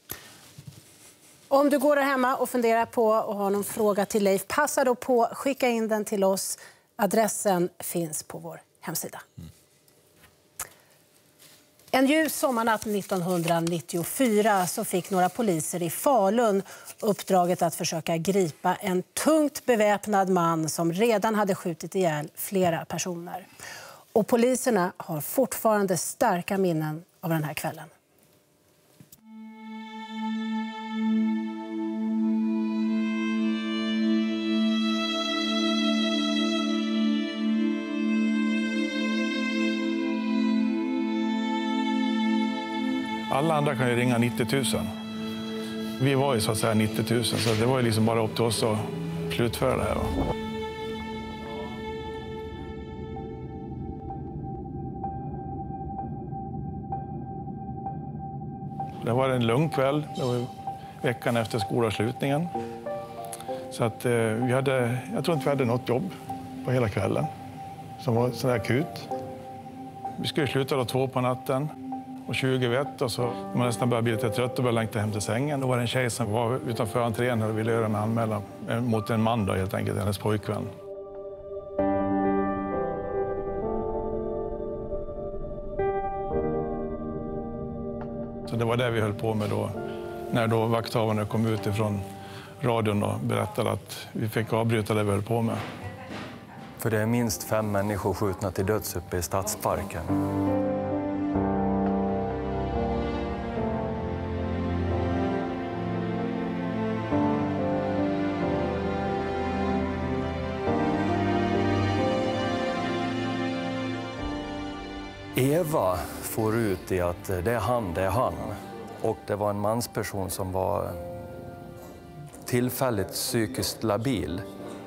Om du går där hemma och funderar på att ha någon fråga till Leif, passa då på att skicka in den till oss. Adressen finns på vår hemsida. Mm. En ljus sommarnatt nittonhundranittiofyra så fick några poliser i Falun uppdraget att försöka gripa en tungt beväpnad man som redan hade skjutit ihjäl flera personer. Och poliserna har fortfarande starka minnen av den här kvällen. Alla andra kan ju ringa nittio tusen. Vi var ju så att säga nittio tusen, så det var ju liksom bara upp till oss att slutföra det här. Va? Det var en lugn kväll, det var veckan efter skolavslutningen. Så att eh, vi hade, jag tror inte vi hade något jobb på hela kvällen som var sådär akut. Vi skulle sluta då två på natten. Och tjugo över ett och så när man nästan började bli lite trött och började längta hem till sängen. Då var det en tjej som var utanför entrén och ville göra en anmälan mot en man då, helt enkelt, hennes pojkvän. Så det var det vi höll på med då. När då vakthavarna kom ut ifrån radion och berättade att vi fick avbryta det vi höll på med. För det är minst fem människor skjutna till döds uppe i Stadsparken. Eva får ut i att det är han, det är han. Och det var en mansperson som var tillfälligt psykiskt labil.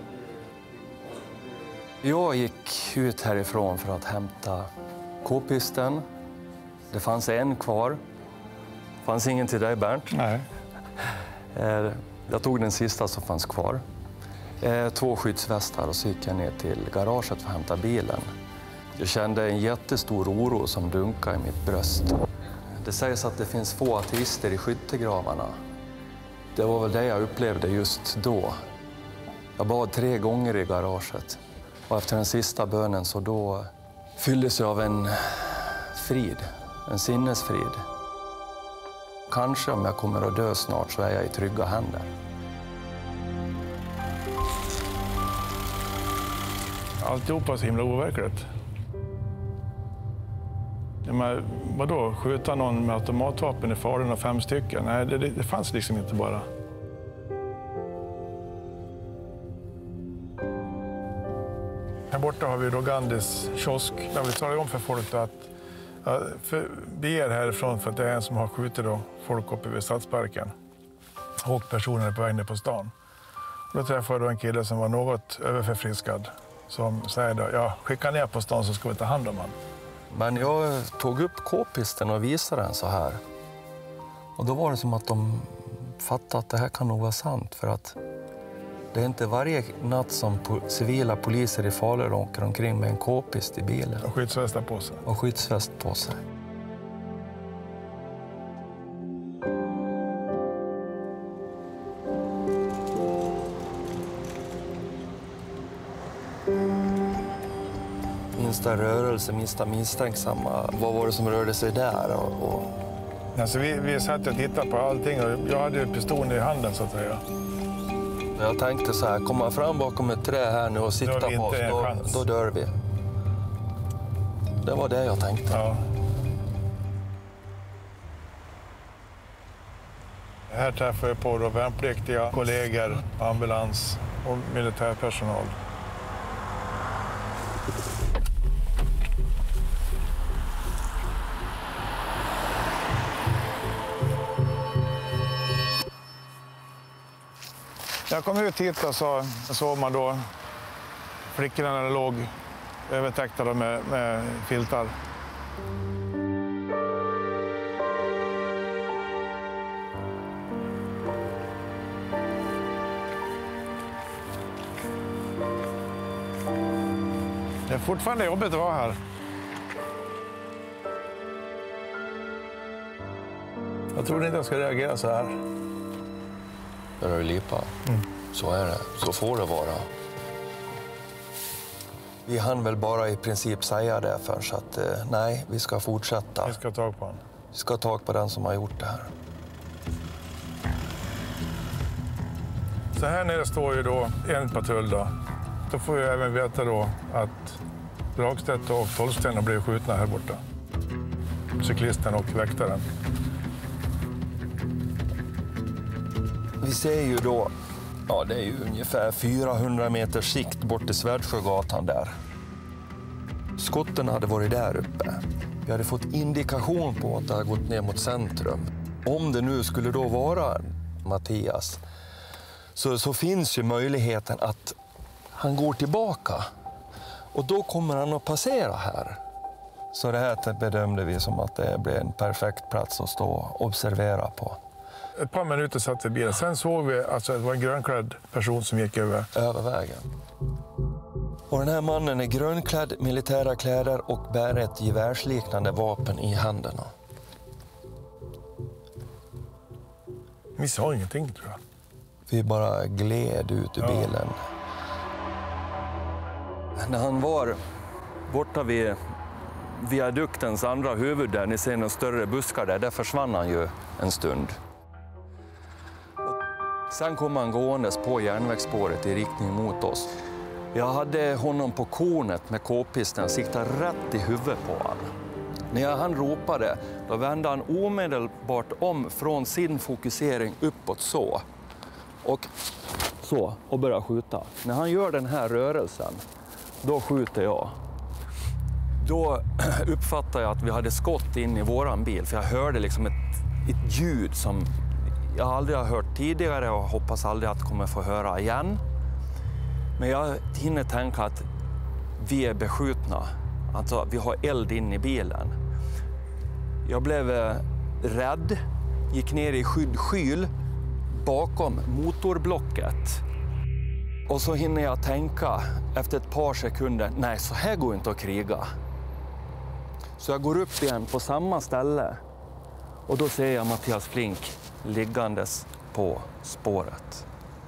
Jag gick ut härifrån för att hämta k-pisten. Det fanns en kvar. Det fanns ingen till dig, Bernt. Nej. Jag tog den sista som fanns kvar. Två skyddsvästar och så gick jag ner till garaget för att hämta bilen. Jag kände en jättestor oro som dunkade i mitt bröst. Det sägs att det finns få ateister i skyttegravarna. Det var väl det jag upplevde just då. Jag bad tre gånger i garaget. Och efter den sista bönen så då fylldes jag av en frid, en sinnesfrid. Kanske om jag kommer att dö snart så är jag i trygga händer. Alltihop var så himla overkligt. Men vadå, skjuta någon med automatvapen i Falun och fem stycken? Nej, det, det fanns liksom inte bara. Här borta har vi då Gandhis kiosk. Där vi talar om för folk att för, bege er härifrån för att det är en som har skjutit då folk uppe vid Stadsparken. Och personen är på väg ner på stan. Och då träffade jag då en kille som var något överförfriskad. Som säger då, ja, skicka ner på stan så ska vi ta hand om han. Men jag tog upp k-pisten och visade den så här. Och då var det som att de fattade att det här kan nog vara sant. För att det är inte varje natt som civila poliser i Falun åker omkring med en k-pist i bilen. Och skyddsvästar på sig. Och skyddsväst på sig. Minsta rörelse, minsta misstänksamma. Vad var det som rörde sig där? Och, och... Alltså vi, vi satt och tittade på allting och jag hade pistolen i handen så att säga. Jag tänkte så här, komma fram bakom ett trä här nu och sikta på oss, då, då dör vi. Det var det jag tänkte. Ja. Här träffar jag på då värnpliktiga, kollegor, ambulans och militärpersonal. Jag kom ut hit och så såg man då flickorna låg övertäckta med, med filtar. Det är fortfarande jobbigt att vara här. Jag trodde inte jag skulle reagera så här. Börjar du lipa? Mm. Så är det. Så får det vara. Vi hann väl bara i princip säga det för så att eh, nej, vi ska fortsätta. Vi ska ta tag på den. Vi ska ta tag på den som har gjort det här. Så här nere står ju då en patrull då. Då får vi även veta då att Dragstedt och Tolsten har blivit skjutna här borta. Cyklisten och väktaren. Vi ser ju då, ja det är ju ungefär fyrahundra meters sikt bort till Svärdsjögatan där. Skotten hade varit där uppe. Vi hade fått indikation på att det hade gått ner mot centrum. Om det nu skulle då vara Mattias så, så finns ju möjligheten att han går tillbaka. Och då kommer han att passera här. Så det här bedömde vi som att det blev en perfekt plats att stå och observera på. Ett par minuter satt vi i bilen. Sen såg vi alltså, att det var en grönklädd person som gick över. Över vägen. Och den här mannen är grönklädd, militära kläder och bär ett gevärsliknande vapen i händerna. Vi sa ingenting tror jag. Vi bara gled ut ur ja. bilen. När han var borta vid viaduktens andra huvud där, ni ser några större buskar där, där försvann han ju en stund. Sen kom han gåendes på järnvägsspåret i riktning mot oss. Jag hade honom på kornet med k-pisten, siktade rätt i huvudet på honom. När han ropade, då vände han omedelbart om från sin fokusering uppåt så. Och så, och började skjuta. När han gör den här rörelsen, då skjuter jag. Då uppfattar jag att vi hade skott in i våran bil, för jag hörde liksom ett, ett ljud som jag aldrig har hört tidigare och hoppas aldrig att jag kommer få höra igen. Men jag hinner tänka att vi är beskjutna. Alltså, vi har eld in i bilen. Jag blev rädd, gick ner i skydd skyl bakom motorblocket. Och så hinner jag tänka efter ett par sekunder, nej så här går inte att kriga. Så jag går upp igen på samma ställe och då ser jag Mattias Flink liggandes på spåret.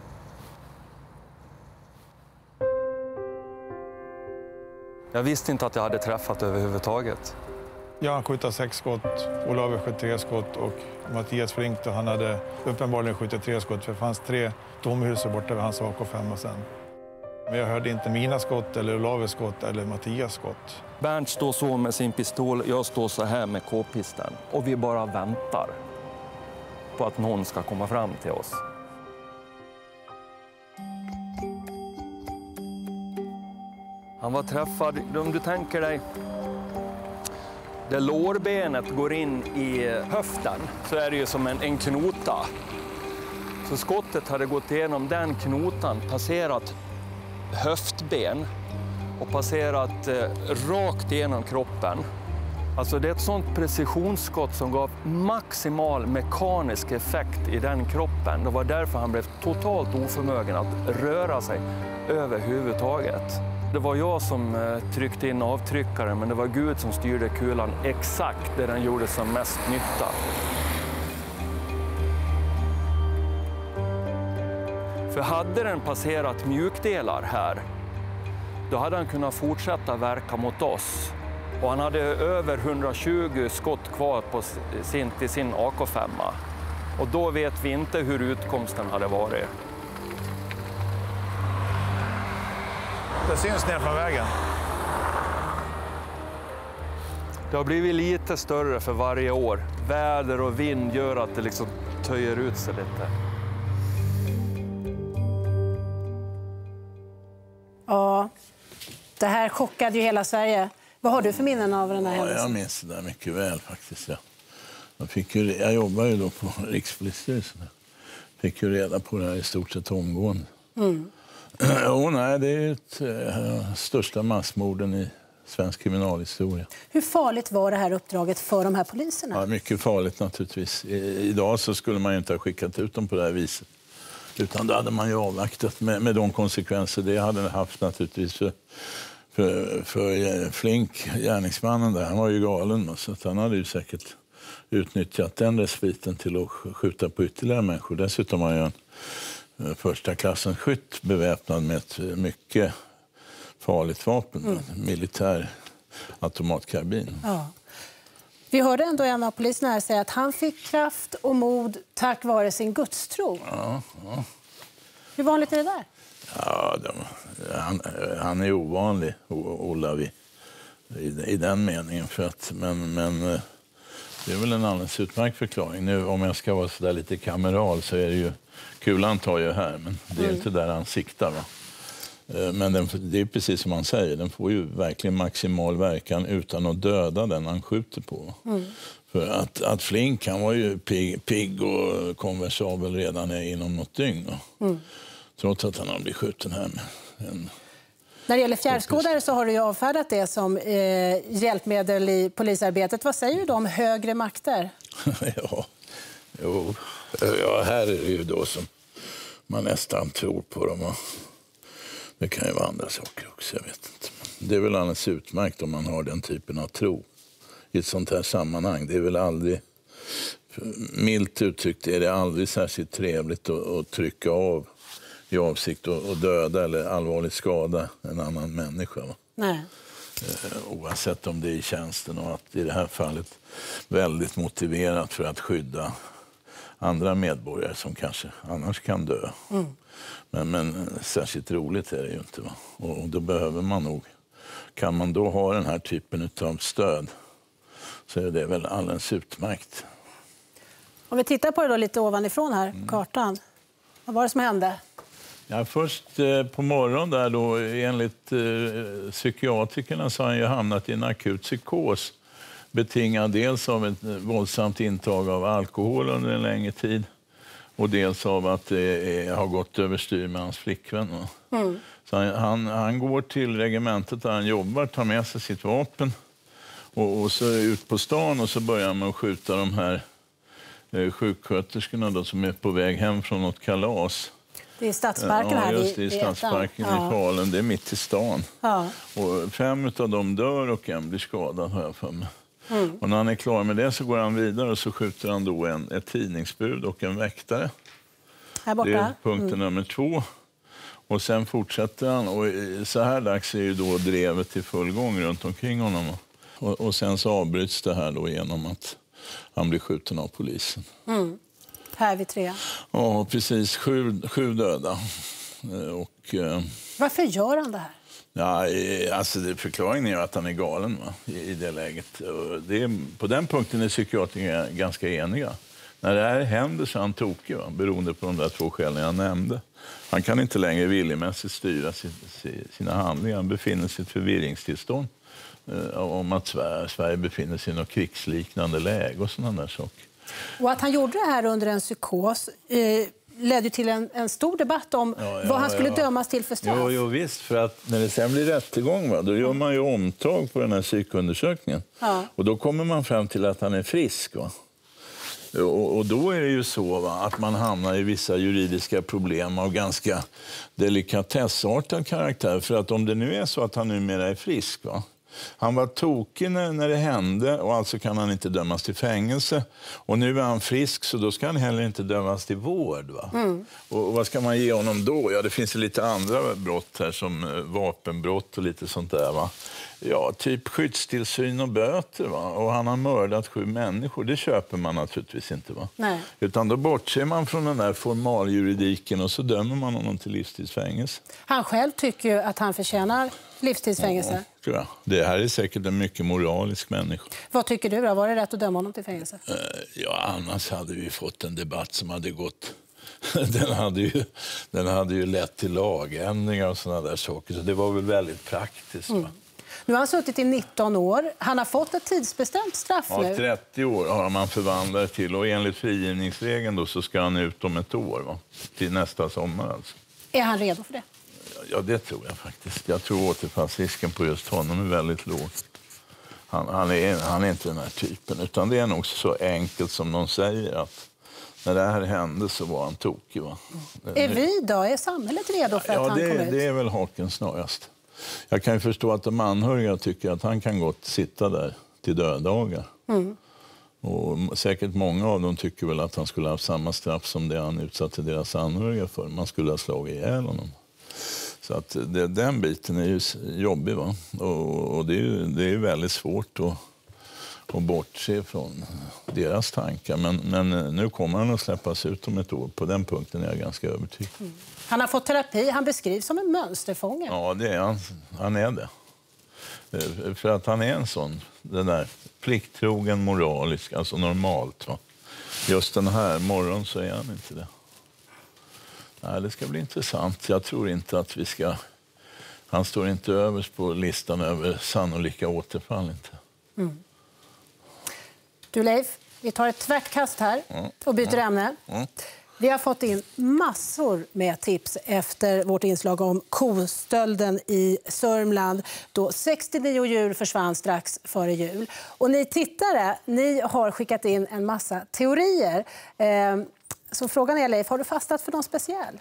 Jag visste inte att jag hade träffat överhuvudtaget. Jag sköt sex skott, Olav sköt tre skott och Mattias Flink då, han hade uppenbarligen skjutit tre skott för det fanns tre tomhus borta vid hans A K fem sen. Men jag hörde inte mina skott eller Olavs skott eller Mattias skott. Bernt står så med sin pistol, jag står så här med k-pisten och vi bara väntar på att någon ska komma fram till oss. Han var träffad, om du tänker dig, där lårbenet går in i höften så är det ju som en, en knota. Så skottet hade gått igenom den knotan, passerat höftben och passerat eh, rakt igenom kroppen. Alltså det är ett sånt precisionsskott som gav maximal mekanisk effekt i den kroppen. Det var därför han blev totalt oförmögen att röra sig överhuvudtaget. Det var jag som eh, tryckte in avtryckaren, men det var Gud som styrde kulan exakt där den gjorde som mest nytta. För hade den passerat mjukdelar här, då hade han kunnat fortsätta verka mot oss. Och han hade över hundratjugo skott kvar på sin, till sin A K fem. Och då vet vi inte hur utkomsten hade varit. Det syns ner från vägen. Det har blivit lite större för varje år. Väder och vind gör att det liksom töjer ut sig lite. Ja, det här chockade ju hela Sverige. Vad har du för minnen av den här ja, händelsen? Jag minns det där mycket väl faktiskt. Ja. Jag, fick ju, jag jobbar ju då på Rikspolisstyrelsen. Fick ju reda på det här i stort sett omgående. Mm. Och nej, det är ett äh, största massmorden i svensk kriminalhistoria. Hur farligt var det här uppdraget för de här poliserna? Ja, mycket farligt naturligtvis. I, idag så skulle man ju inte ha skickat ut dem på det här viset. Utan då hade man ju avvaktat med, med de konsekvenser det hade haft naturligtvis för, för, för Flink, gärningsmannen där. Han var ju galen, så att han hade ju säkert utnyttjat den respiten till att skjuta på ytterligare människor. Dessutom var han en första klassens skytt beväpnad med ett mycket farligt vapen, mm. militär automatkarbin. Ja. Vi hörde ändå en av poliserna här säga att han fick kraft och mod tack vare sin gudstro. Ja, ja. Hur vanligt är det där? Ja, de, han, han är ovanlig, Olavi, i, i den meningen. För att, men, men det är väl en alldeles utmärkt förklaring. Nu, om jag ska vara så där lite kameral så är det ju, kulan tar ju här, men det är mm. inte där han siktar, va? Men den, det är precis som man säger, den får ju verkligen maximal verkan utan att döda den han skjuter på. Mm. För att, att Flink, han var ju pigg, pigg och konversabel redan inom något dygn. Mm. Trots att han har blivit skjuten här med en... När det gäller fjärrskådare så har du ju avfärdat det som eh, hjälpmedel i polisarbetet. Vad säger du då om högre makter? ja, jo, ja, här är det ju då som man nästan tror på dem. Och det kan ju vara andra saker också, jag vet inte. Det är väl alldeles utmärkt om man har den typen av tro i ett sånt här sammanhang. Det är väl aldrig, milt uttryckt, är det aldrig särskilt trevligt att, att trycka av i avsikt att döda eller allvarligt skada en annan människa. Nej. Eh, oavsett om det är i tjänsten och att i det här fallet väldigt motiverat för att skydda andra medborgare som kanske annars kan dö. Mm. Men, men särskilt roligt är det ju inte. Va? Och, och då behöver man nog, kan man då ha den här typen av stöd så är det väl alldeles utmärkt. Om vi tittar på det då lite ovanifrån här, mm. kartan. Vad var det som hände? Ja, först eh, på morgonen där då, enligt eh, psykiatrikerna så har han ju hamnat i en akut psykos. Betingad dels av ett våldsamt intag av alkohol under en längre tid. Och dels av att det har gått överstyr med hans flickvän. Mm. Så han, han, han går till regementet där han jobbar, tar med sig sitt vapen. Och, och så ut på stan och så börjar man att skjuta de här eh, sjuksköterskorna då, som är på väg hem från något kalas. Det är Stadsparken här. Ja, just det, i Stadsparken ja. i Falun. Det är mitt i stan. Ja. Och fem av dem dör och en blir skadad, har jag för mig. Mm. Och när han är klar med det så går han vidare och så skjuter han då en, ett tidningsbud och en väktare. Här borta. Det är punkten mm. nummer två. Och sen fortsätter han och så här dags är ju då drevet i full gång runt omkring honom. Och, och sen så avbryts det här då genom att han blir skjuten av polisen. Mm. Här vid tre. Ja, precis. Sju, sju döda. Och, varför gör han det här? Ja, alltså det, förklaringen är att han är galen, va, i, i det läget. Det är, på den punkten är psykiatrikerna ganska eniga. När det här händer så är han tokig, va? Beroende på de där två skälen jag nämnde. Han kan inte längre viljemässigt styra sina handlingar. Han befinner sig i ett förvirringstillstånd eh, om att Sverige, Sverige befinner sig i något krigsliknande läge och sådana där saker. Och att han gjorde det här under en psykos eh, ledde till en, en stor debatt om ja, ja, vad han skulle ja. dömas till för straff. Jo, jo, visst, för att när det sen blir rättegång, va, då gör man ju omtag på den här psykundersökningen. Ja. Och då kommer man fram till att han är frisk, va? Och, och då är det ju så, va, att man hamnar i vissa juridiska problem av ganska delikatessartad karaktär. För att om det nu är så att han numera är frisk, va? Han var tokig när, när det hände och alltså kan han inte dömas till fängelse. Och nu är han frisk så då ska han heller inte dömas till vård. Va? Mm. Och, och vad ska man ge honom då? Ja, det finns ju lite andra brott här som vapenbrott och lite sånt där, va? Ja, typ skyddstillsyn och böter, va? Och han har mördat sju människor. Det köper man naturligtvis inte, va? Nej. Utan då bortser man från den där formaljuridiken och så dömer man honom till livstidsfängelse. Han själv tycker ju att han förtjänar livstidsfängelse. Ja, tror jag. Det här är säkert en mycket moralisk människa. Vad tycker du då? Var det rätt att döma honom till fängelse? Ja, annars hade vi fått en debatt som hade gått... Den hade ju, den hade ju lett till lagändringar och såna där saker. Så det var väl väldigt praktiskt, va? Mm. Nu har han suttit i nitton år. Han har fått ett tidsbestämt straff nu. Ja, trettio år har man förvandlat till. Och enligt frigivningsregeln då så ska han ut om ett år, va? Till nästa sommar alltså. Är han redo för det? Ja, det tror jag faktiskt. Jag tror återfallsrisken på just honom är väldigt låg. Han, han, är, han är inte den här typen. Utan det är nog så enkelt som de säger att när det här hände så var han tokig, va? Är vi då? Är samhället redo för ja, att han det, kommer ut? det är väl haken snarast. Jag kan ju förstå att de anhöriga tycker att han kan gott sitta där till döddagar. Mm. Och säkert många av dem tycker väl att han skulle ha haft samma straff som det han utsatte deras anhöriga för. Man skulle ha slagit ihjäl honom. Så att det, den biten är ju jobbig, va? Och, och det är ju det är väldigt svårt att, att bortse från deras tankar. Men, men nu kommer han att släppas ut om ett år. På den punkten är jag ganska övertygad. Mm. Han har fått terapi. Han beskrivs som en mönsterfånge. Ja, det är han. Han är det. För att han är en sån, den där plikttrogen, moralisk, alltså normalt. Va? Just den här morgon så är han inte det. Nej, det ska bli intressant. Jag tror inte att vi ska... Han står inte överst på listan över sannolika återfall. Inte. Mm. Du Leif, vi tar ett tvärtkast här och byter mm. ämne. Mm. Vi har fått in massor med tips efter vårt inslag om kostölden i Sörmland då sextionio djur försvann strax före jul. Och ni tittare, ni har skickat in en massa teorier. Eh, så frågan är, Leif, har du fastnat för någon speciell?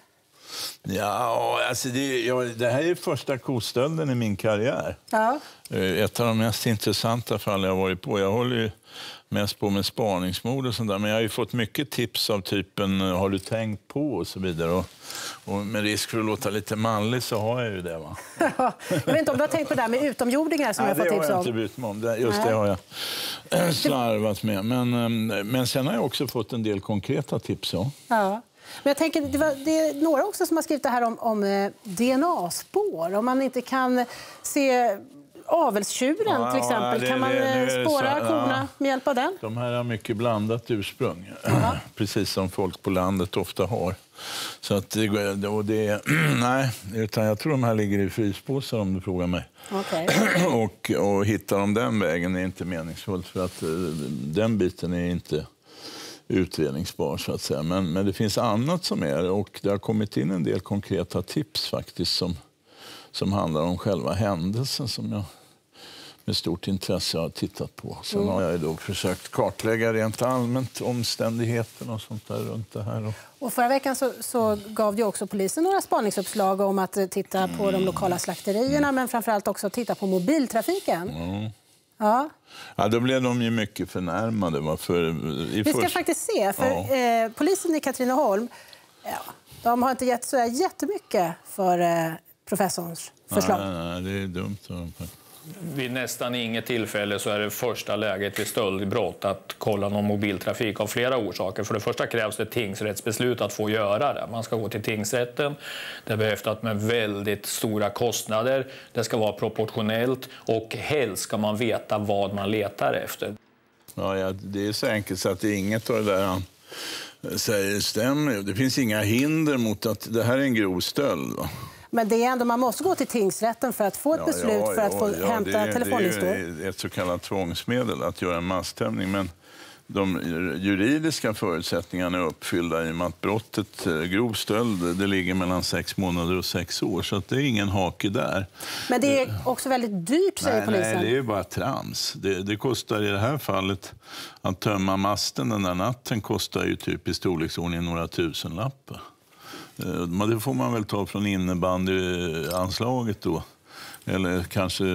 Ja, alltså det, ja, det här är första kostölden i min karriär. Ja. Ett av de mest intressanta fall jag har varit på. Jag håller ju mest på med spaningsmord och sånt där. Men jag har ju fått mycket tips av typen har du tänkt på och så vidare. Och, och med risk för att låta lite manlig så har jag ju det, va? Jag vet inte om du har tänkt på det där med utomjordingar som Nej, jag fått tips om. det har jag inte brytt mig om. Det, just Nej. det har jag slarvat med. Men, men sen har jag också fått en del konkreta tips. Ja. Ja. Men jag tänker, det, var, det är några också som har skrivit det här om, om D N A-spår. Om man inte kan se avelstjuren ja, till exempel. Ja, det, kan man det, spåra så, korna ja, med hjälp av den? De här har mycket blandat ursprung. Ja. Precis som folk på landet ofta har. Så att det, och det, nej, utan jag tror de här ligger i fryspåsar om du frågar mig. Okay. och, och hittar de den vägen är inte meningsfullt för att den biten är inte utredningsbar så att säga. Men, men det finns annat som är och det har kommit in en del konkreta tips faktiskt som, som handlar om själva händelsen som jag med stort intresse har tittat på. Sen mm. har jag då försökt kartlägga rent allmänt omständigheterna och sånt där runt det här. Och, och förra veckan så, så gav ju också polisen några spaningsuppslag om att titta mm. på de lokala slakterierna mm. men framförallt också titta på mobiltrafiken. Mm. Ja. Ja, då blev de ju mycket förnärmade. Va? För, i Vi ska först... faktiskt se, för ja. eh, polisen i Katrineholm, ja, de har inte gett så jättemycket för eh, professorns förslag. Nej, nej, det är dumt. Vid nästan inget tillfälle så är det första läget vid stöldbrott att kolla någon mobiltrafik av flera orsaker. För det första krävs det tingsrättsbeslut att få göra det. Man ska gå till tingsrätten. Det är behäftat med väldigt stora kostnader. Det ska vara proportionellt och helst ska man veta vad man letar efter. Ja, ja, det är så enkelt så att det är inget av det där säger stämmer. Det finns inga hinder mot att det här är en grov stöld. Va? Men det är ändå, man måste gå till tingsrätten för att få ett Ja, beslut ja, för att få ja, hämta det är, telefonlistor. Det är ett så kallat tvångsmedel att göra en massstämning, men de juridiska förutsättningarna är uppfyllda i och med att brottet grov stöld, det ligger mellan sex månader och sex år, så att det är ingen hake där. Men det är också väldigt dyrt, säger nej, polisen. Nej, det är bara trams. Det, det kostar i det här fallet att tömma masten den där natten kostar ju typ i storleksordningen några tusen lappar. Det får man väl ta från innebandyanslaget då. Eller kanske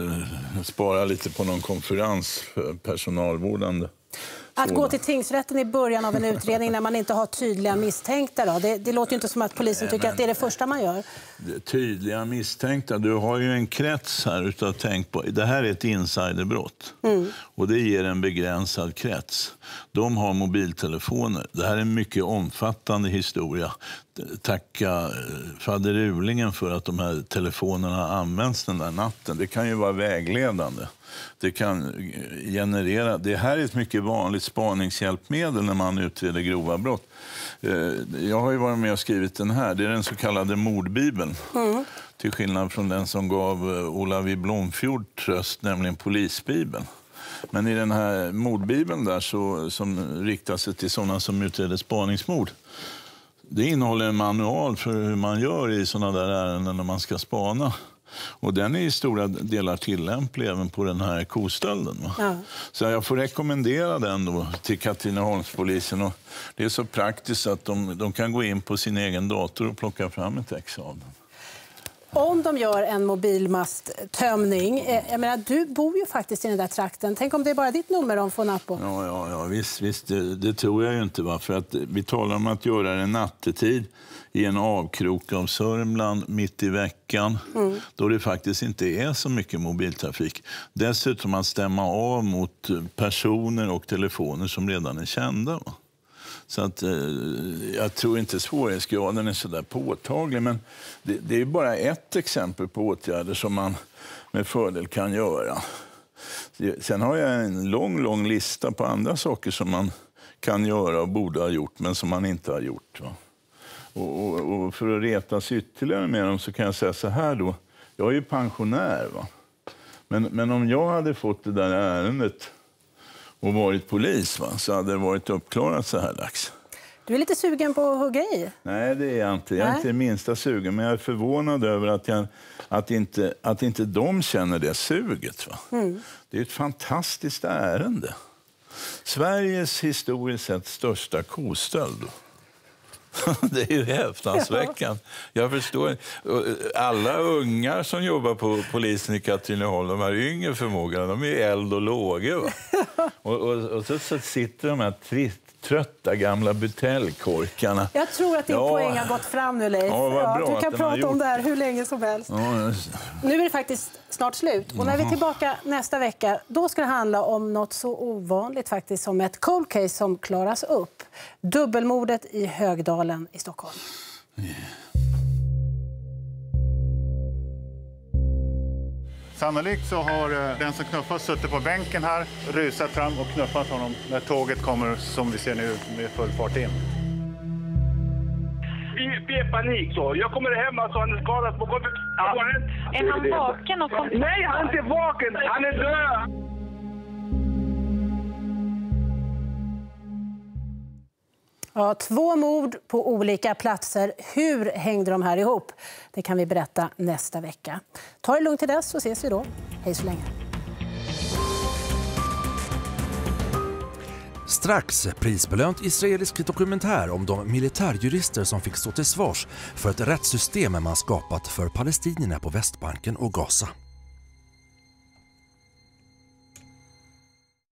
spara lite på någon konferens för personalvårdande. Att Sådan. gå till tingsrätten i början av en utredning när man inte har tydliga misstänkta, då? Det, det låter ju inte som att polisen tycker att det är det första man gör. Tydliga misstänkta. Du har ju en krets här utav tänk på. Det här är ett insiderbrott. Mm. Och det ger en begränsad krets. De har mobiltelefoner. Det här är en mycket omfattande historia. Tacka fader Ulingen för att de här telefonerna används den där natten. Det kan ju vara vägledande. Det kan generera. Det här är ett mycket vanligt spaningshjälpmedel när man utreder grova brott. Jag har ju varit med och skrivit den här. Det är den så kallade mordbibeln. Mm. Till skillnad från den som gav Olav Blomfjord tröst, nämligen polisbibeln. Men i den här mordbibeln där så, som riktar sig till sådana som utreder spaningsmord. Det innehåller en manual för hur man gör i sådana där ärenden när man ska spana. Och den är i stora delar tillämplig även på den här kostölden. Va? Ja. Så jag får rekommendera den då till Katrineholmspolisen. Och det är så praktiskt att de, de kan gå in på sin egen dator och plocka fram ett ex av den. Om de gör en mobilmasttömning, jag menar, du bor ju faktiskt i den där trakten. Tänk om det är bara ditt nummer de får napp på. Ja, ja, ja visst, visst det, det tror jag ju inte. Va? För att vi talar om att göra det nattetid i en avkrok av Sörmland mitt i veckan, mm. då det faktiskt inte är så mycket mobiltrafik. Dessutom att stämma av mot personer och telefoner som redan är kända. Va? Så att, eh, jag tror inte svårighetsgraden är så där påtaglig, men det, det är bara ett exempel på åtgärder som man med fördel kan göra. Sen har jag en lång, lång lista på andra saker som man kan göra och borde ha gjort, men som man inte har gjort. Va? Och, och, och för att retas ytterligare med dem så kan jag säga så här då. Jag är ju pensionär, va? Men, men om jag hade fått det där ärendet och varit polis, va, så hade det varit uppklarat så här dags. Du är lite sugen på att hugga i? Nej, det är jag inte. Jag är Nej. inte det minsta sugen, men jag är förvånad över att, jag, att, inte, att inte de känner det suget. Va? Mm. Det är ett fantastiskt ärende. Sveriges historiskt sett största kostöld. Det är ju häpnadsväckande. Jag förstår. Alla ungar som jobbar på polisen i Katrineholm, de har yngre förmåga. De är eld och lågor. Va? Och, och, och så, så sitter de här trist, trötta gamla buteljkorkarna. Jag tror att din ja. poäng har gått fram nu, Leif. Ja, ja, du kan prata gjort... om det här hur länge som helst. Ja, nu är det faktiskt snart slut. Och när vi är tillbaka nästa vecka, då ska det handla om något så ovanligt faktiskt som ett cold case som klaras upp. Dubbelmordet i Högdalen i Stockholm. Yeah. Sannolikt så har den som knuffat suttit på bänken här, rusat fram och knuffat honom när tåget kommer, som vi ser nu, med full fart in. Vi, vi är panik så. Jag kommer hem, alltså han är skadad på golvet. Ja. Är han vaken och kom... Nej, han är inte vaken. Han är död. Ja, två mord på olika platser. Hur hängde de här ihop? Det kan vi berätta nästa vecka. Ta det lugnt till dess så ses vi då. Hej så länge. Strax prisbelönt israelisk dokumentär om de militärjurister som fick stå till svars för ett rättssystem man skapat för palestinierna på Västbanken och Gaza.